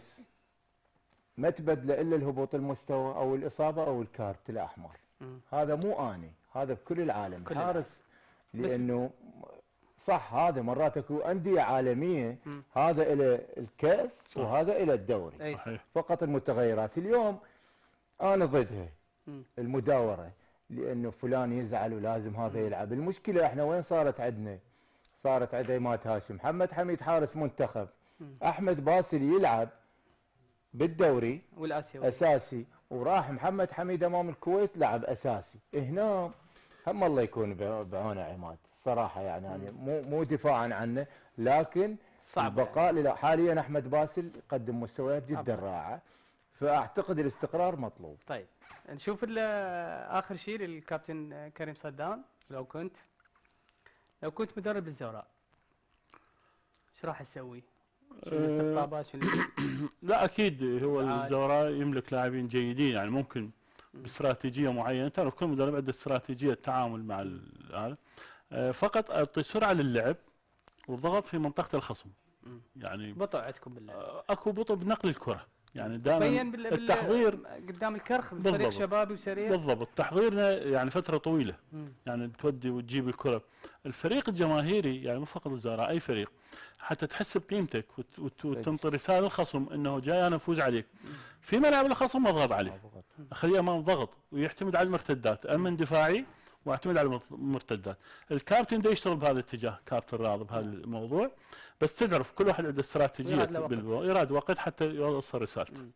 [SPEAKER 3] ما تبدله الا الهبوط المستوى او الاصابه او الكارت الاحمر.
[SPEAKER 1] مم.
[SPEAKER 3] هذا مو اني، هذا بكل العالم.
[SPEAKER 1] كل
[SPEAKER 3] الحارس
[SPEAKER 1] بس-
[SPEAKER 3] لانه صح هذا مرات اكو انديه عالميه،
[SPEAKER 1] مم.
[SPEAKER 3] هذا الى الكاس
[SPEAKER 2] صح.
[SPEAKER 3] وهذا الى الدوري،
[SPEAKER 1] اي
[SPEAKER 2] صحيح.
[SPEAKER 3] فقط المتغيرات. اليوم انا ضدها
[SPEAKER 1] مم.
[SPEAKER 3] المداوره، لانه فلان يزعل ولازم هذا يلعب. المشكله احنا وين صارت عندنا؟ صارت عند عماد هاشم، محمد حميد حارس منتخب،
[SPEAKER 1] مم.
[SPEAKER 3] احمد باسل يلعب بالدوري
[SPEAKER 1] والاسيوي.
[SPEAKER 3] اساسي، وراح محمد حميد امام الكويت لعب اساسي. هنا هم الله يكون بع- بعونه عماد صراحه، يعني يعني مو مو دفاعا عنه، لكن
[SPEAKER 1] صعب
[SPEAKER 3] البقاء لا، حاليا احمد باسل يقدم مستويات جدا
[SPEAKER 1] أفضل.
[SPEAKER 3] رائعه، فاعتقد الاستقرار مطلوب.
[SPEAKER 1] طيب نشوف ال- اخر شيء للكابتن كريم صدام. لو كنت لو كنت مدرب الزوراء ايش راح تسوي؟ شنو
[SPEAKER 2] أه،
[SPEAKER 1] الاستقطابات؟ شنو
[SPEAKER 2] لا اكيد هو
[SPEAKER 1] عاد.
[SPEAKER 2] الزوراء يملك لاعبين جيدين، يعني ممكن باستراتيجيه معينه، ترى كل مدرب عنده استراتيجيه التعامل مع ال- هذا. آه، فقط اعطي سرعه للعب والضغط في منطقه الخصم،
[SPEAKER 1] مم.
[SPEAKER 2] يعني
[SPEAKER 1] بطء عندكم بالله.
[SPEAKER 2] آه، اكو بطء بنقل الكره، يعني دائما
[SPEAKER 1] بين بال... بال...
[SPEAKER 2] التحضير
[SPEAKER 1] قدام الكرخ فريق
[SPEAKER 2] بالضبط.
[SPEAKER 1] شبابي وسريع.
[SPEAKER 2] بالضبط، تحضيرنا يعني فتره طويله،
[SPEAKER 1] مم.
[SPEAKER 2] يعني تودي وتجيب الكره. الفريق الجماهيري يعني مو فقط الزهراء، اي فريق حتى تحس بقيمتك وت- وت- وتنطي رساله للخصم انه جاي انا افوز عليك في ملعب الخصم، اضغط عليه، اخليه امام ضغط ويعتمد على المرتدات، امن دفاعي واعتمد على المرت- المرتدات. الكابتن ده يشتغل بهذا الاتجاه، كابتن راضي بهذا الموضوع، بس تعرف كل واحد عنده استراتيجيه
[SPEAKER 1] ويراد له وقت.
[SPEAKER 2] بالو- يراد وقت حتى يوصل رسالته.
[SPEAKER 1] مم.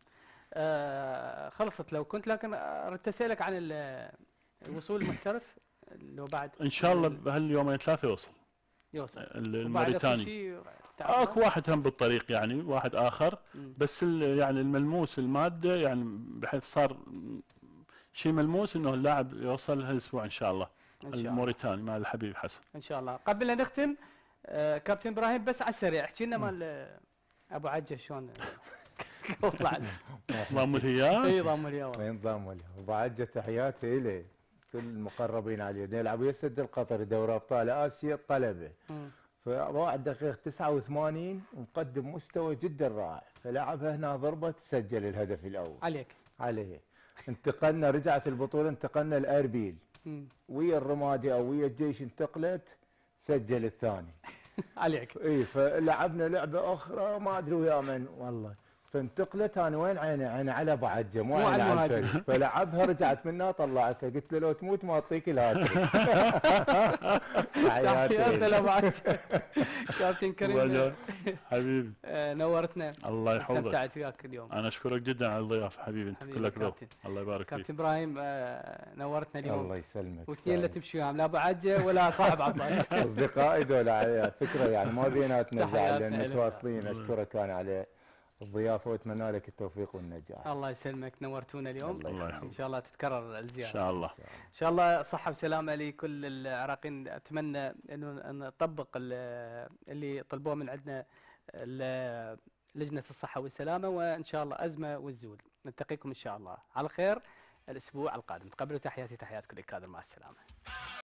[SPEAKER 1] آه خلصت لو كنت، لكن اردت اسالك عن ال- الوصول المحترف لو بعد
[SPEAKER 2] ان شاء الله بهاليومين ثلاثه يوصل
[SPEAKER 1] يوصل. وبعد أكو
[SPEAKER 2] الموريتاني.
[SPEAKER 1] شيء تعرفه؟
[SPEAKER 2] اكو واحد هم بالطريق، يعني واحد اخر،
[SPEAKER 1] مم.
[SPEAKER 2] بس ال- يعني الملموس الماده، يعني بحيث صار شيء ملموس انه اللاعب يوصل هالاسبوع ان شاء الله
[SPEAKER 1] ان شاء الله.
[SPEAKER 2] الموريتاني مع الحبيب حسن.
[SPEAKER 1] ان شاء الله. قبل لا نختم آه كابتن ابراهيم بس على السريع احكي لنا مال آه، ابو عجه شلون طلع.
[SPEAKER 2] ضم الهيام.
[SPEAKER 1] اي ضم اليوم.
[SPEAKER 3] وين ضاموا له؟ وبعد تحياتي له كل المقربين عليه، يلعب ويسد القطر دوري ابطال اسيا طلبه،
[SPEAKER 1] مم.
[SPEAKER 3] فراعي الدقيقة تسعة وثمانين ومقدم مستوى جدا رائع، فلعبها هنا ضربة سجل الهدف الأول
[SPEAKER 1] عليك.
[SPEAKER 3] عليه. انتقلنا رجعت البطولة انتقلنا لأربيل
[SPEAKER 1] مم.
[SPEAKER 3] ويا الرمادي أو ويا الجيش انتقلت سجل الثاني.
[SPEAKER 1] عليك.
[SPEAKER 3] اي فلعبنا لعبة أخرى ما أدري ويا من والله، فانتقلت انا وين عيني عيني على ابو عجه مو
[SPEAKER 1] مو على
[SPEAKER 3] على
[SPEAKER 1] المهاجم.
[SPEAKER 3] الفريق، فلعبها رجعت منها طلعتها قلت له لو تموت ما اعطيك الهاتريك.
[SPEAKER 1] تحياتنا لابو عجه. كابتن كريم
[SPEAKER 2] ولا- حبيبي
[SPEAKER 1] آه، نورتنا.
[SPEAKER 2] الله يحفظك.
[SPEAKER 1] استمتعت وياك اليوم.
[SPEAKER 2] انا اشكرك جدا على الضيافه حبيبي، انت
[SPEAKER 1] حبيبي
[SPEAKER 2] كلك ذوق.
[SPEAKER 1] كابتن.
[SPEAKER 2] الله يبارك فيك.
[SPEAKER 1] كابتن ابراهيم آه، نورتنا اليوم.
[SPEAKER 3] الله يسلمك.
[SPEAKER 1] واثنين لا تمشي وياهم، لا ابو عجه ولا صاحب عباس.
[SPEAKER 3] اصدقائي ذولا على فكره يعني ما بيناتنا زعل
[SPEAKER 1] تحياتنا
[SPEAKER 3] لان
[SPEAKER 1] لك.
[SPEAKER 3] متواصلين. اشكرك انا على الضيافه واتمنى لك التوفيق والنجاح.
[SPEAKER 1] الله يسلمك، نورتونا اليوم.
[SPEAKER 3] الله
[SPEAKER 2] الله
[SPEAKER 1] ان
[SPEAKER 2] يحفظك
[SPEAKER 1] شاء الله تتكرر
[SPEAKER 2] ان
[SPEAKER 1] الزياره.
[SPEAKER 2] شاء الله.
[SPEAKER 1] ان شاء الله صحه وسلامه لكل العراقيين. اتمنى انه نطبق ال- اللي طلبوه من عندنا ال- لجنه الصحه والسلامه، وان شاء الله ازمه والزول. نلتقيكم ان شاء الله على خير الاسبوع القادم. تقبلوا تحياتي تحيات كل الكادر، مع السلامه.